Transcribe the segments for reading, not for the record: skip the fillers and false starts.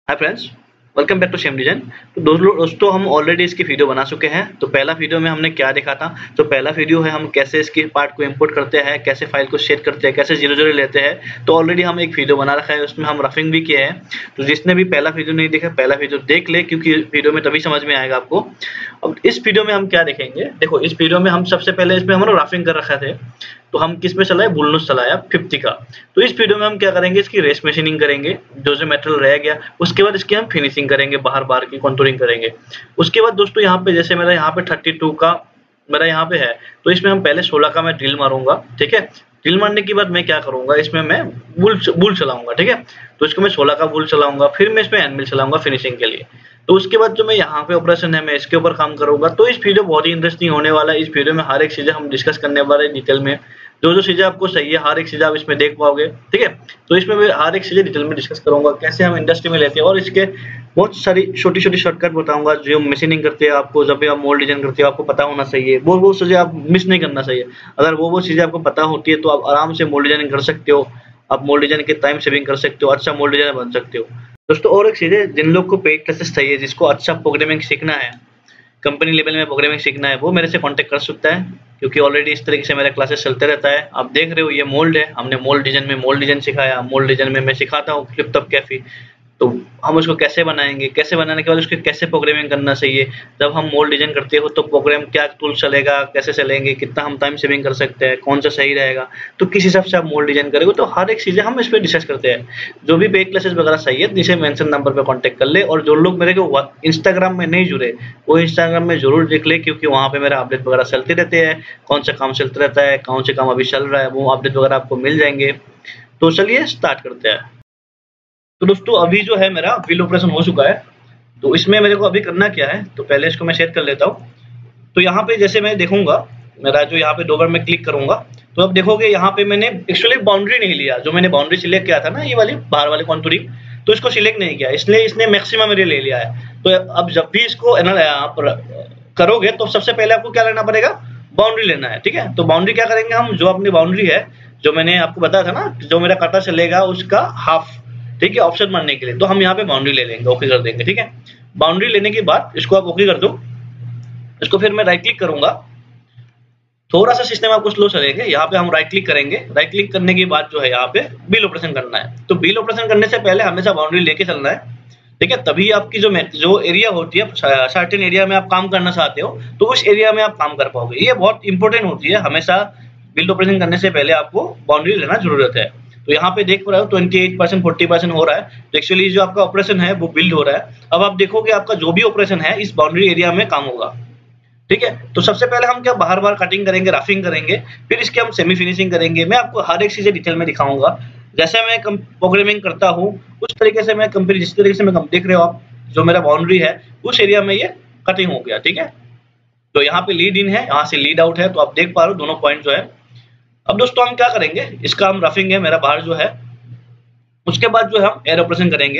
Hi friends, welcome back to same design. तो दोस्तों हम ऑलरेडी इसकी वीडियो बना चुके हैं। तो पहला वीडियो में हमने क्या देखा था, तो पहला वीडियो है हम कैसे इसकी पार्ट को इंपोर्ट करते हैं, कैसे फाइल को शेयर करते हैं, कैसे 0 लेते हैं। तो ऑलरेडी हम एक वीडियो बना रखा है, उसमें हम रफिंग भी किए हैं। तो जिसने भी पहला वीडियो नहीं देखा, पहला वीडियो देख ले, क्योंकि वीडियो में तभी समझ में आएगा आपको। अब इस वीडियो में हम क्या देखेंगे, देखो इस वीडियो में हम सबसे पहले इसमें हमने रफिंग कर रखा थे। तो हम किस पे चलाए, बुलनोस चलाया 50 का। तो इस वीडियो में हम क्या करेंगे, इसकी रेस मशीनिंग करेंगे, जो मटेरियल रह गया उसके बाद इसकी हम फिनिशिंग करेंगे, बाहर बार की कॉन्टूरिंग करेंगे। उसके बाद दोस्तों यहाँ पे जैसे मेरा यहाँ पे 32 का मेरा यहाँ पे है, तो इसमें हम पहले 16 का मैं ड्रिल मारूंगा। ठीक है, ड्रिल मारने के बाद मैं क्या करूंगा, इसमें मैं बुल चलाऊंगा। ठीक है, तो इसको मैं 16 का बुल चलाऊंगा, फिर मैं इसमें एनमिल चलाऊंगा फिनिशिंग के लिए। तो उसके बाद जो मैं यहाँ पे ऑपरेशन है, मैं इसके ऊपर काम करूंगा। तो इस वीडियो बहुत ही इंटरेस्टिंग होने वाला है। इस वीडियो में हर एक चीजें हम डिस्कस करने वाले हैं डिटेल में, जो चीजें आपको सही है हर एक चीज आप इसमें देख पाओगे। ठीक है, तो इसमें मैं हर एक चीजें डिटेल में डिस्कस करूंगा, कैसे हम इंडस्ट्री में लेते हैं, और इसके बहुत सारी छोटी छोटी शॉर्टकट बताऊंगा जो मशीनिंग करते हैं। आपको जब भी आप मोल्ड डिजाइन करते हो आपको पता होना चाहिए, वो चीजें आप मिस नहीं करना चाहिए। अगर वो चीजें आपको पता होती है तो आप आराम से मोल्ड डिजाइनिंग कर सकते हो, आप मोल्ड डिजाइन के टाइम सेविंग कर सकते हो, अच्छा मोल्ड डिजाइनर बन सकते हो। दोस्तों और एक चीज है, जिन लोग को पेड क्लासेस चाहिए, जिसको अच्छा प्रोग्रामिंग सीखना है, कंपनी लेवल में प्रोग्रामिंग सीखना है, वो मेरे से कांटेक्ट कर सकता है, क्योंकि ऑलरेडी इस तरीके से मेरा क्लासेस चलते रहता है। आप देख रहे हो ये मोल्ड है, हमने मोल्ड डिजाइन सिखाया। मोल्ड डिजाइन में मैं सिखाता हूँ फ्लिप टॉप कैफी। तो हम उसको कैसे बनाएंगे, कैसे बनाने के बाद उसको कैसे प्रोग्रामिंग करना चाहिए, जब हम मोल्ड डिजाइन करते हो तो प्रोग्राम क्या टूल चलेगा, कैसे चलेंगे, कितना हम टाइम सेविंग कर सकते हैं, कौन सा सही रहेगा, तो किस हिसाब से आप मोल्ड डिजाइन करेंगे। तो हर एक चीजें हम इस पर डिस्कस करते हैं। जो भी पेड क्लासेस वगैरह चाहिए नीचे मेंशन नंबर पे कांटेक्ट कर ले। और जो लोग मेरे को इंस्टाग्राम में नहीं जुड़े, वो इंस्टाग्राम में जरूर देख ले, क्योंकि वहाँ पे मेरा अपडेट वगैरह चलते रहते हैं, कौन सा काम चलता रहता है, कौन से काम अभी चल रहा है, वो अपडेट वगैरह आपको मिल जाएंगे। तो चलिए स्टार्ट करते हैं। तो दोस्तों अभी जो है मेरा व्हील ऑपरेशन हो चुका है। तो इसमें मेरे को अभी करना क्या है, तो पहले इसको मैं शेयर कर लेता हूँ। तो यहाँ पे जैसे मैं देखूंगा, मेरा जो यहाँ पे दो बार मैं क्लिक करूंगा, तो अब देखोगे यहाँ पे मैंने एक्चुअली बाउंड्री नहीं लिया। जो मैंने बाउंड्री सिलेक्ट किया था ना, ये वाली बाहर वाले कॉन्टूरिंग, तो इसको सिलेक्ट नहीं किया, इसलिए इसने मैक्सिमम एरिया ले लिया है। तो अब जब भी इसको आप करोगे तो सबसे पहले आपको क्या लेना पड़ेगा, बाउंड्री लेना है। ठीक है, तो बाउंड्री क्या करेंगे हम, जो अपनी बाउंड्री है, जो मैंने आपको बताया था ना, जो मेरा कटा चलेगा उसका हाफ, ठीक है, ऑप्शन मारने के लिए, तो हम यहाँ पे बाउंड्री ले लेंगे, ओके कर देंगे। ठीक है, बाउंड्री लेने के बाद इसको आप ओके कर दो। इसको फिर मैं राइट क्लिक करूंगा, थोड़ा सा सिस्टम आपको स्लो चलेगा। यहाँ पे हम राइट क्लिक करेंगे, राइट क्लिक करने के बाद जो है यहाँ पे बिल ऑपरेशन करना है। तो बिल ऑपरेशन करने से पहले हमेशा बाउंड्री लेके चलना है। ठीक है, तभी आपकी जो एरिया होती है, सर्टेन एरिया में आप काम करना चाहते हो, तो उस एरिया में आप काम कर पाओगे। ये बहुत इंपॉर्टेंट होती है, हमेशा बिल्ड ऑपरेशन करने से पहले आपको बाउंड्री लेना जरूरत है। तो यहाँ पे देख रहे हो 28% 40% हो रहा है। तो एक्चुअली जो आपका ऑपरेशन है वो बिल्ड हो रहा है। अब आप देखोगे आपका जो भी ऑपरेशन है इस बाउंड्री एरिया में काम होगा। ठीक है, तो सबसे पहले हम क्या बाहर बाहर कटिंग करेंगे, रफिंग करेंगे, फिर इसके हम सेमी फिनिशिंग करेंगे। मैं आपको हर एक चीजें डिटेल में दिखाऊंगा, जैसे मैं प्रोग्रामिंग करता हूँ उस तरीके से मैं कंपनी, जिस तरीके से मैं देख रहे हो आप, जो मेरा बाउंड्री है उस एरिया में ये कटिंग हो गया। ठीक है, तो यहाँ पे लीड इन है, यहाँ से लीड आउट है, तो आप देख पा रहे हो दोनों पॉइंट जो है। अब दोस्तों हम क्या करेंगे, इसका हम रफिंग है मेरा बाहर जो है, उसके बाद जो हम एयर ऑपरेशन करेंगे।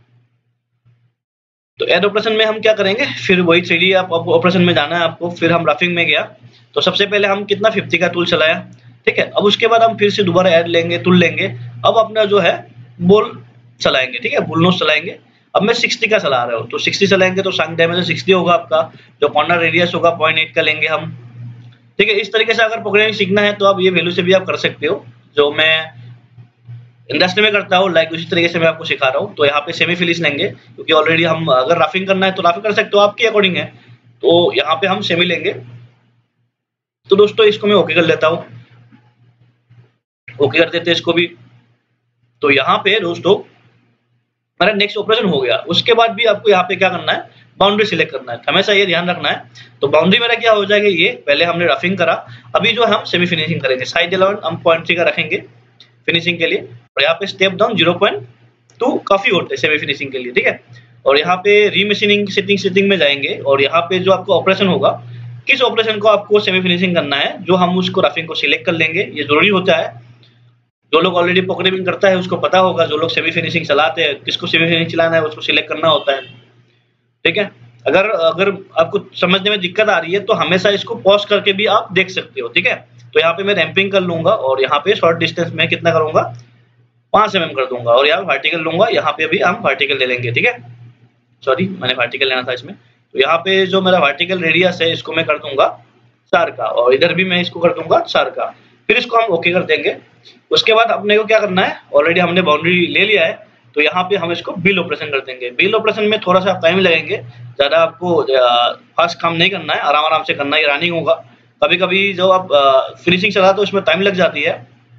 तो एयर ऑपरेशन में हम क्या करेंगे, फिर वही 3D आप ऑपरेशन में जाना है आपको। फिर हम रफिंग में गया, तो सबसे पहले हम कितना 50 का टूल चलाया। ठीक है, अब उसके बाद हम फिर से दोबारा एयर लेंगे, टूल लेंगे। अब अपना जो है बोल चलाएंगे। ठीक है, बुल नोज चलाएंगे। अब मैं 60 का चला रहा हूँ, तो 60 चलाएंगे तो संक डायमेंशन 60 होगा आपका। जो कॉर्नर रेडियस होगा 0.8 का लेंगे हम। ठीक है, इस तरीके से अगर प्रोग्रामिंग सीखना है तो आप ये वैल्यू से भी आप कर सकते हो, जो मैं इंडस्ट्री में करता हूँ। लाइक उसी तरीके से मैं आपको सिखा रहा हूँ। तो यहाँ पे सेमी फिनिश लेंगे, क्योंकि ऑलरेडी हम अगर रफिंग करना है तो रफिंग कर सकते हो, आपके अकॉर्डिंग है। तो यहाँ पे हम सेमी लेंगे। तो दोस्तों इसको मैं ओके कर लेता हूँ, ओके कर देते हैं इसको भी। तो यहाँ पे दोस्तों मेरा नेक्स्ट ऑपरेशन हो गया। उसके बाद भी आपको यहाँ पे क्या करना है, बाउंड्री सिलेक्ट करना है, हमेशा ये ध्यान रखना है। तो बाउंड्री मेरा क्या हो जाएगा, ये पहले हमने रफिंग करा, अभी जो हम सेमी फिनिशिंग करेंगे। साइड एलिमेंट हम 0.3 का रखेंगे फिनिशिंग के लिए, और यहाँ पे स्टेप डाउन 0.2 काफी होते हैं सेमी फिनिशिंग के लिए। ठीक है, और यहाँ पे रीमशीनिंग सेटिंग में जाएंगे, और यहाँ पे जो आपको ऑपरेशन होगा, किस ऑपरेशन को आपको सेमी फिनिशिंग करना है, जो हम उसको रफिंग को सिलेक्ट कर लेंगे। ये जरूरी होता है, जो लोग ऑलरेडी प्रोग्रामिंग करता है उसको पता होगा। जो लोग सेमी फिनिशिंग चलाते हैं, किसको सेमी फिनिशिंग चलाना है उसको सिलेक्ट करना होता है। ठीक है, अगर आपको समझने में दिक्कत आ रही है तो हमेशा इसको पॉज करके भी आप देख सकते हो। ठीक है, तो यहाँ पे मैं रैंपिंग कर लूंगा, और यहाँ पे शॉर्ट डिस्टेंस में कितना करूंगा, 5 mm कर दूंगा और यहाँ वर्टिकल लूंगा, यहाँ पे भी हम वर्टिकल ले लेंगे, ठीक है। सॉरी, मैंने वर्टिकल लेना था इसमें। तो यहाँ पे जो मेरा वर्टिकल रेडियस है इसको मैं कर दूंगा 4 का, और इधर भी मैं इसको कर दूंगा 4 का। फिर इसको हम ओके कर देंगे। उसके बाद अपने को क्या करना है, ऑलरेडी हमने बाउंड्री ले लिया है, तो यहाँ पे हम इसको बिल ऑपरेशन कर देंगे। बिल ऑपरेशन में थोड़ा सा टाइम लगेंगे, ज्यादा आपको फास्ट काम नहीं करना है, आराम आराम से करना है, रनिंग होगा। कभी कभी जो आप फिनिशिंग चला तो उसमें टाइम लग जाती है।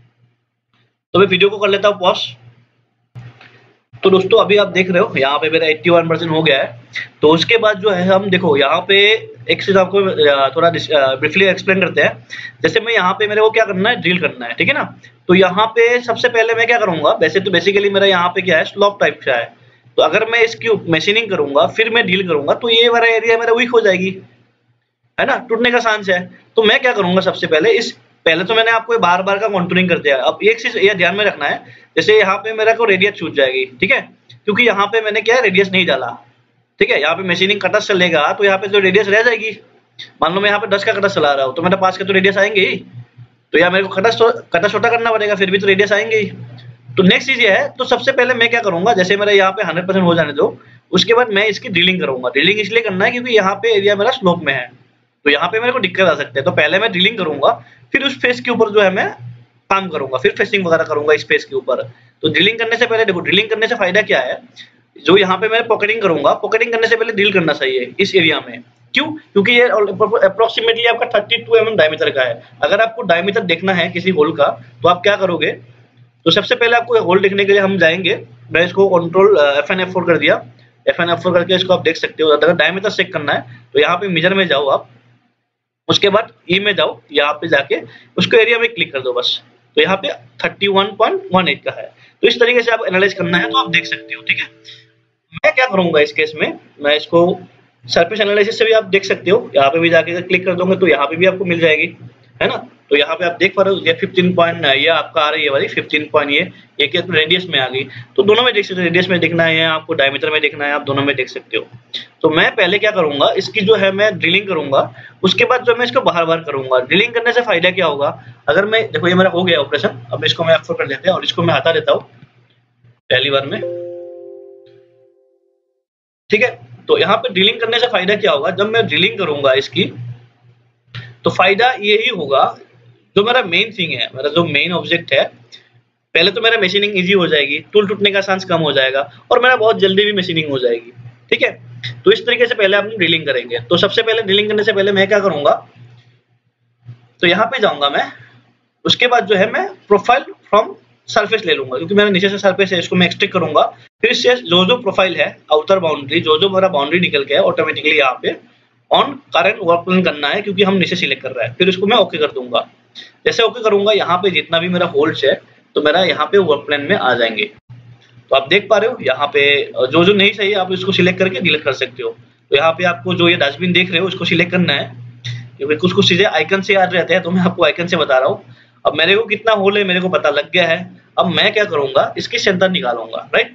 तो मैं वीडियो को कर लेता हूँ पॉज। तो दोस्तों अभी आप देख रहे हो यहाँ पे मेरा 81% हो गया है। तो उसके बाद जो है हम देखो यहाँ पे एक चीज आपको थोड़ा ब्रीफली एक्सप्लेन करते हैं। जैसे मैं यहाँ पे मेरे को क्या करना है, ड्रिल करना है, ठीक है ना। तो यहाँ पे सबसे पहले मैं क्या करूंगा, वैसे तो बेसिकली मेरा यहाँ पे क्या है, स्लॉप टाइप का है। तो अगर मैं इसकी मशीनिंग करूंगा फिर मैं ड्रिल करूंगा तो ये वाला एरिया मेरा वीक हो जाएगी, है ना, टूटने का चांस है। तो मैं क्या करूंगा, सबसे पहले तो मैंने आपको बार बार का कॉन्टूरिंग कर दिया। अब एक चीज ये ध्यान में रखना है, जैसे यहाँ पे मेरा को रेडियस छूट जाएगी, ठीक है, क्योंकि यहाँ पे मैंने क्या है, रेडियस नहीं डाला, ठीक है। यहाँ पे मशीनिंग कटस चलेगा तो यहाँ पे जो रेडियस रह जाएगी, मान लो मैं यहाँ पे 10 का कटस चला रहा हूँ तो मेरा 5 के तो रेडियस आएंगे ही। तो यहाँ मेरे को कटस छोटा करना पड़ेगा, फिर भी तो रेडियस आएंगे ही। तो नेक्स्ट चीज ये है, तो सबसे पहले मैं क्या करूंगा, जैसे मेरा यहाँ पे 100% हो जाने दो, उसके बाद मैं इसकी ड्रिलिंग करूंगा। ड्रिलिंग इसलिए करना है क्योंकि यहाँ पे एरिया मेरा स्लोप में है, तो यहाँ पे मेरे को दिक्कत आ सकते हैं। तो पहले मैं ड्रिलिंग करूंगा, फिर उस फेस के ऊपर जो है मैं काम करूंगा, फिर फेसिंग वगैरह करूंगा इस फेस के ऊपर। तो ड्रिलिंग करने से पहले देखो, ड्रिलिंग करने से फायदा क्या है, जो यहाँ पे मैं पॉकेटिंग करूंगा, पॉकेटिंग करने से पहले ड्रिल करना चाहिए इस एरिया में। क्यों? क्योंकि ये अप्रोक्सीमेटली आपका 32 mm डायमीटर का है। अगर आपको डायमीटर देखना है किसी होल का तो आप क्या करोगे, तो सबसे पहले आपको होल देखने के लिए हम जाएंगे। मैं इसको कंट्रोल FN F4 कर दिया, FN F4 करके इसको आप देख सकते हो। अगर डायमीटर चेक करना है तो यहाँ पे मेजर में जाओ आप, उसके बाद ई में जाओ, यहाँ पे जाके उसको एरिया में क्लिक कर दो बस। तो यहाँ पे 31.18 का है। तो इस तरीके से आप एनालाइज करना है तो आप देख सकते हो, ठीक है। मैं क्या करूंगा इस केस में, मैं इसको सरफेस एनालिसिस से भी आप देख सकते हो, यहाँ पे भी जाके क्लिक कर दोगे तो यहाँ पे भी आपको मिल जाएगी, है ना। तो यहाँ पे आप देख पा रहे हो ये 15 पॉइंट, ये आपका आ रही है वाली 15 पॉइंट, ये केस में रेडियस में आ गई। तो दोनों में देख सकते हो, रेडियस में देखना है आपको, डायमीटर में देखना है, आप दोनों में देख सकते हो। तो मैं पहले क्या करूंगा, इसकी जो है मैं ड्रिलिंग करूंगा, उसके बाद जो मैं इसको बार-बार करूंगा। ड्रिलिंग करने से फायदा क्या होगा, अगर मैं देखो ये मेरा हो गया ऑपरेशन, अब इसको मैं F4 कर देते हैं और इसको मैं हटा देता हूँ पहली बार में, ठीक है। तो यहाँ पे ड्रिलिंग करने से फायदा क्या होगा, जब मैं ड्रिलिंग करूंगा इसकी तो फायदा यही होगा, जो मेरा मेन थिंग है, मेरा जो मेन ऑब्जेक्ट है, पहले तो मेरा मशीनिंग इजी हो जाएगी, टूल टूटने का चांस कम हो जाएगा और मेरा बहुत जल्दी भी मशीनिंग हो जाएगी, ठीक है। तो इस तरीके से पहले हम ड्रिलिंग करेंगे। तो सबसे पहले ड्रिलिंग करने से पहले मैं क्या करूंगा, तो यहाँ पे जाऊंगा मैं, उसके बाद जो है मैं प्रोफाइल फ्रॉम सरफेस ले लूंगा, क्योंकि मेरा नीचे से सरफेस है, इसको मैं एक्सट्रैक्ट करूंगा। फिर इससे जो प्रोफाइल है, आउटर बाउंड्री, जो मेरा बाउंड्री निकल के है, ऑटोमेटिकली यहाँ पे ऑन करंट वर्क प्लेन करना है, क्योंकि हम नीचे सिलेक्ट कर रहा है। फिर उसको मैं ओके कर दूंगा। जैसे ओके करूंगा, यहाँ पे जितना भी मेरा होल्ड्स है तो मेरा यहाँ पे वर्क प्लेन में आ जाएंगे। तो आप देख पा रहे हो यहाँ पे जो नहीं चाहिए आप इसको सिलेक्ट करके डिलीट कर सकते हो। तो यहाँ पे आपको जो ये डस्टबिन देख रहे हो उसको सिलेक्ट करना है, क्योंकि कुछ चीजें आइकन से याद रहते हैं, तो मैं आपको आइकन से बता रहा हूँ। अब मेरे को कितना होल है मेरे को पता लग गया है। अब मैं क्या करूंगा, इसकी सेंटर निकालूंगा, राइट।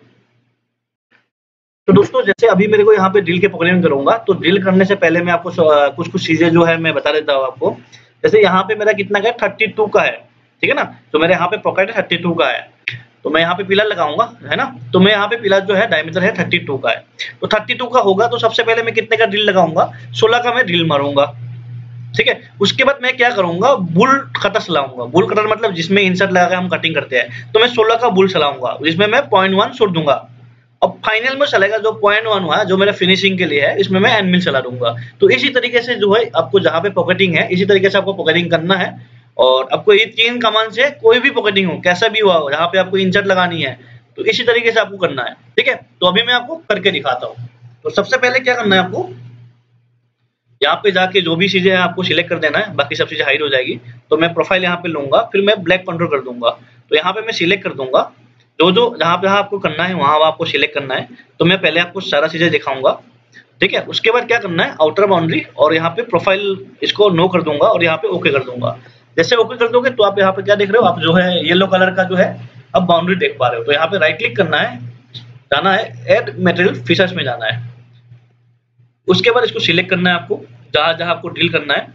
तो दोस्तों जैसे अभी मेरे को यहाँ पे ड्रिल के पॉकेटिंग करूंगा, तो ड्रिल करने से पहले मैं आपको कुछ चीजें जो है मैं बता देता हूँ आपको। जैसे यहाँ पे मेरा कितना का है, 32 का है, ठीक है ना। तो मेरे यहाँ पे पॉकेट 32 का है, तो मैं यहाँ पे पिलर लगाऊंगा, है ना। तो मैं यहाँ पे पिलर जो है डायमीटर है 32 का है। तो 32 का होगा तो सबसे पहले मैं कितने का ड्रिल लगाऊंगा, 16 का मैं ड्रिल मारूंगा, ठीक है। उसके बाद मैं क्या करूंगा, बुल कटर चलाऊंगा। बुल कटर मतलब जिसमें इंसर्ट लगा के हम कटिंग करते हैं। तो मैं 16 का बुल चलाऊंगा, जिसमें मैं 0.1 छोड़ दूंगा। अब फाइनल में चलेगा जो 0.1 हुआ, जो मेरा फिनिशिंग के लिए है, इसमें मैं एंड मिल चला दूंगा। तो इसी तरीके से जो है आपको जहाँ पे पॉकेटिंग है, इसी तरीके से आपको पॉकेटिंग करना है। और आपको ये 3 कमांड से कोई भी पॉकेटिंग हो, कैसा भी हुआ हो, जहाँ पे आपको इंसर्ट लगानी है, तो इसी तरीके से आपको करना है, ठीक है। तो अभी मैं आपको करके दिखाता हूँ। तो सबसे पहले क्या करना है आपको, यहाँ पे जाके जो भी चीजें हैं आपको सिलेक्ट कर देना है, बाकी सब चीजें हाइड हो जाएगी। तो मैं प्रोफाइल यहाँ पे लूंगा, फिर मैं ब्लैक कंट्रोल कर दूंगा। तो यहाँ पे मैं सिलेक्ट कर दूंगा, जो जहाँ पे आपको करना है वहां आपको सिलेक्ट करना है। तो मैं पहले आपको सारा चीजें दिखाऊंगा, ठीक है। उसके बाद क्या करना है, आउटर बाउंड्री और यहाँ पे प्रोफाइल इसको नो कर दूंगा और यहाँ पे ओके कर दूंगा। जैसे ओके कर दोगे तो आप यहाँ पे क्या देख रहे हो, आप जो है येलो कलर का जो है अब बाउंड्री देख पा रहे हो। तो यहाँ पे राइट क्लिक करना है, जाना है ऐड मटेरियल फीचर्स में जाना है। उसके बाद इसको सिलेक्ट करना है आपको, जहां जहां आपको ड्रिल करना है।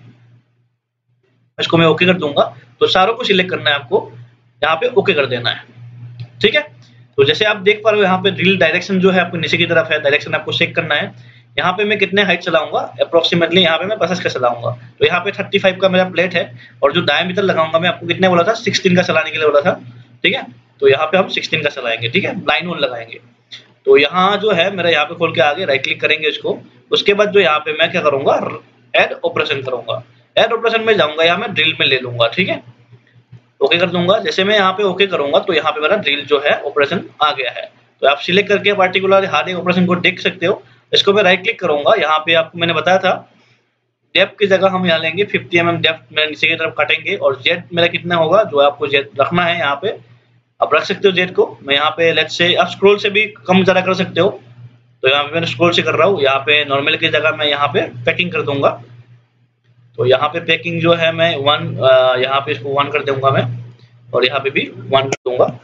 इसको मैं ओके कर दूंगा। तो सारों को सिलेक्ट करना है आपको, यहाँ पे ओके कर देना है। ठीक है। तो जैसे आप देख पा रहे हो यहाँ पे ड्रिल डायरेक्शन जो है आपको नीचे की तरफ है, डायरेक्शन आपको चेक करना है। यहाँ पे मैं कितने हाइट चलाऊंगा अप्रोक्सीमेटली, यहाँ पे मैं 50 का चलाऊंगा। तो यहाँ पे 35 का मेरा प्लेट है और जो डायमीटर लगाऊंगा मैं आपको कितने बोला था, 16 का चलाने के लिए बोला था। ठीक है, तो यहाँ पे हम 16 का चलाएंगे। ठीक है, लाइन वन लगाएंगे। तो यहाँ जो है मेरा, यहाँ पे खोल के आगे राइट क्लिक करेंगे इसको। उसके बाद जो यहाँ पे मैं क्या करूंगा, ऐड ऑपरेशन करूंगा। ऐड ऑपरेशन में जाऊंगा, यहाँ मैं ड्रिल में ले लूंगा। ठीक है, ओके कर दूंगा। जैसे मैं यहाँ पे ओके करूंगा तो यहाँ पे मेरा ड्रिल जो है ऑपरेशन आ गया है। तो आप सिलेक्ट करके पार्टिकुलर हर एक ऑपरेशन को देख सकते हो। इसको मैं राइट क्लिक करूंगा, यहाँ पे आपको मैंने बताया था डेप्थ की जगह हम यहाँ लेंगे 50 mm डेप्थ में नीचे की तरफ काटेंगे। और जेड मेरा कितना होगा जो आपको जेड रखना है, यहाँ पे आप रख सकते हो जेड को। मैं यहाँ पे लेट्स से आप स्क्रॉल से भी कम ज्यादा कर सकते हो। तो यहाँ पे मैं स्क्रॉल से कर रहा हूँ, यहाँ पे नॉर्मल की जगह मैं यहाँ पे पैकिंग कर दूंगा। तो यहाँ पे पैकिंग जो है मैं 1, यहाँ पे इसको 1 कर दूंगा मैं, और यहाँ पे भी 1 कर दूंगा।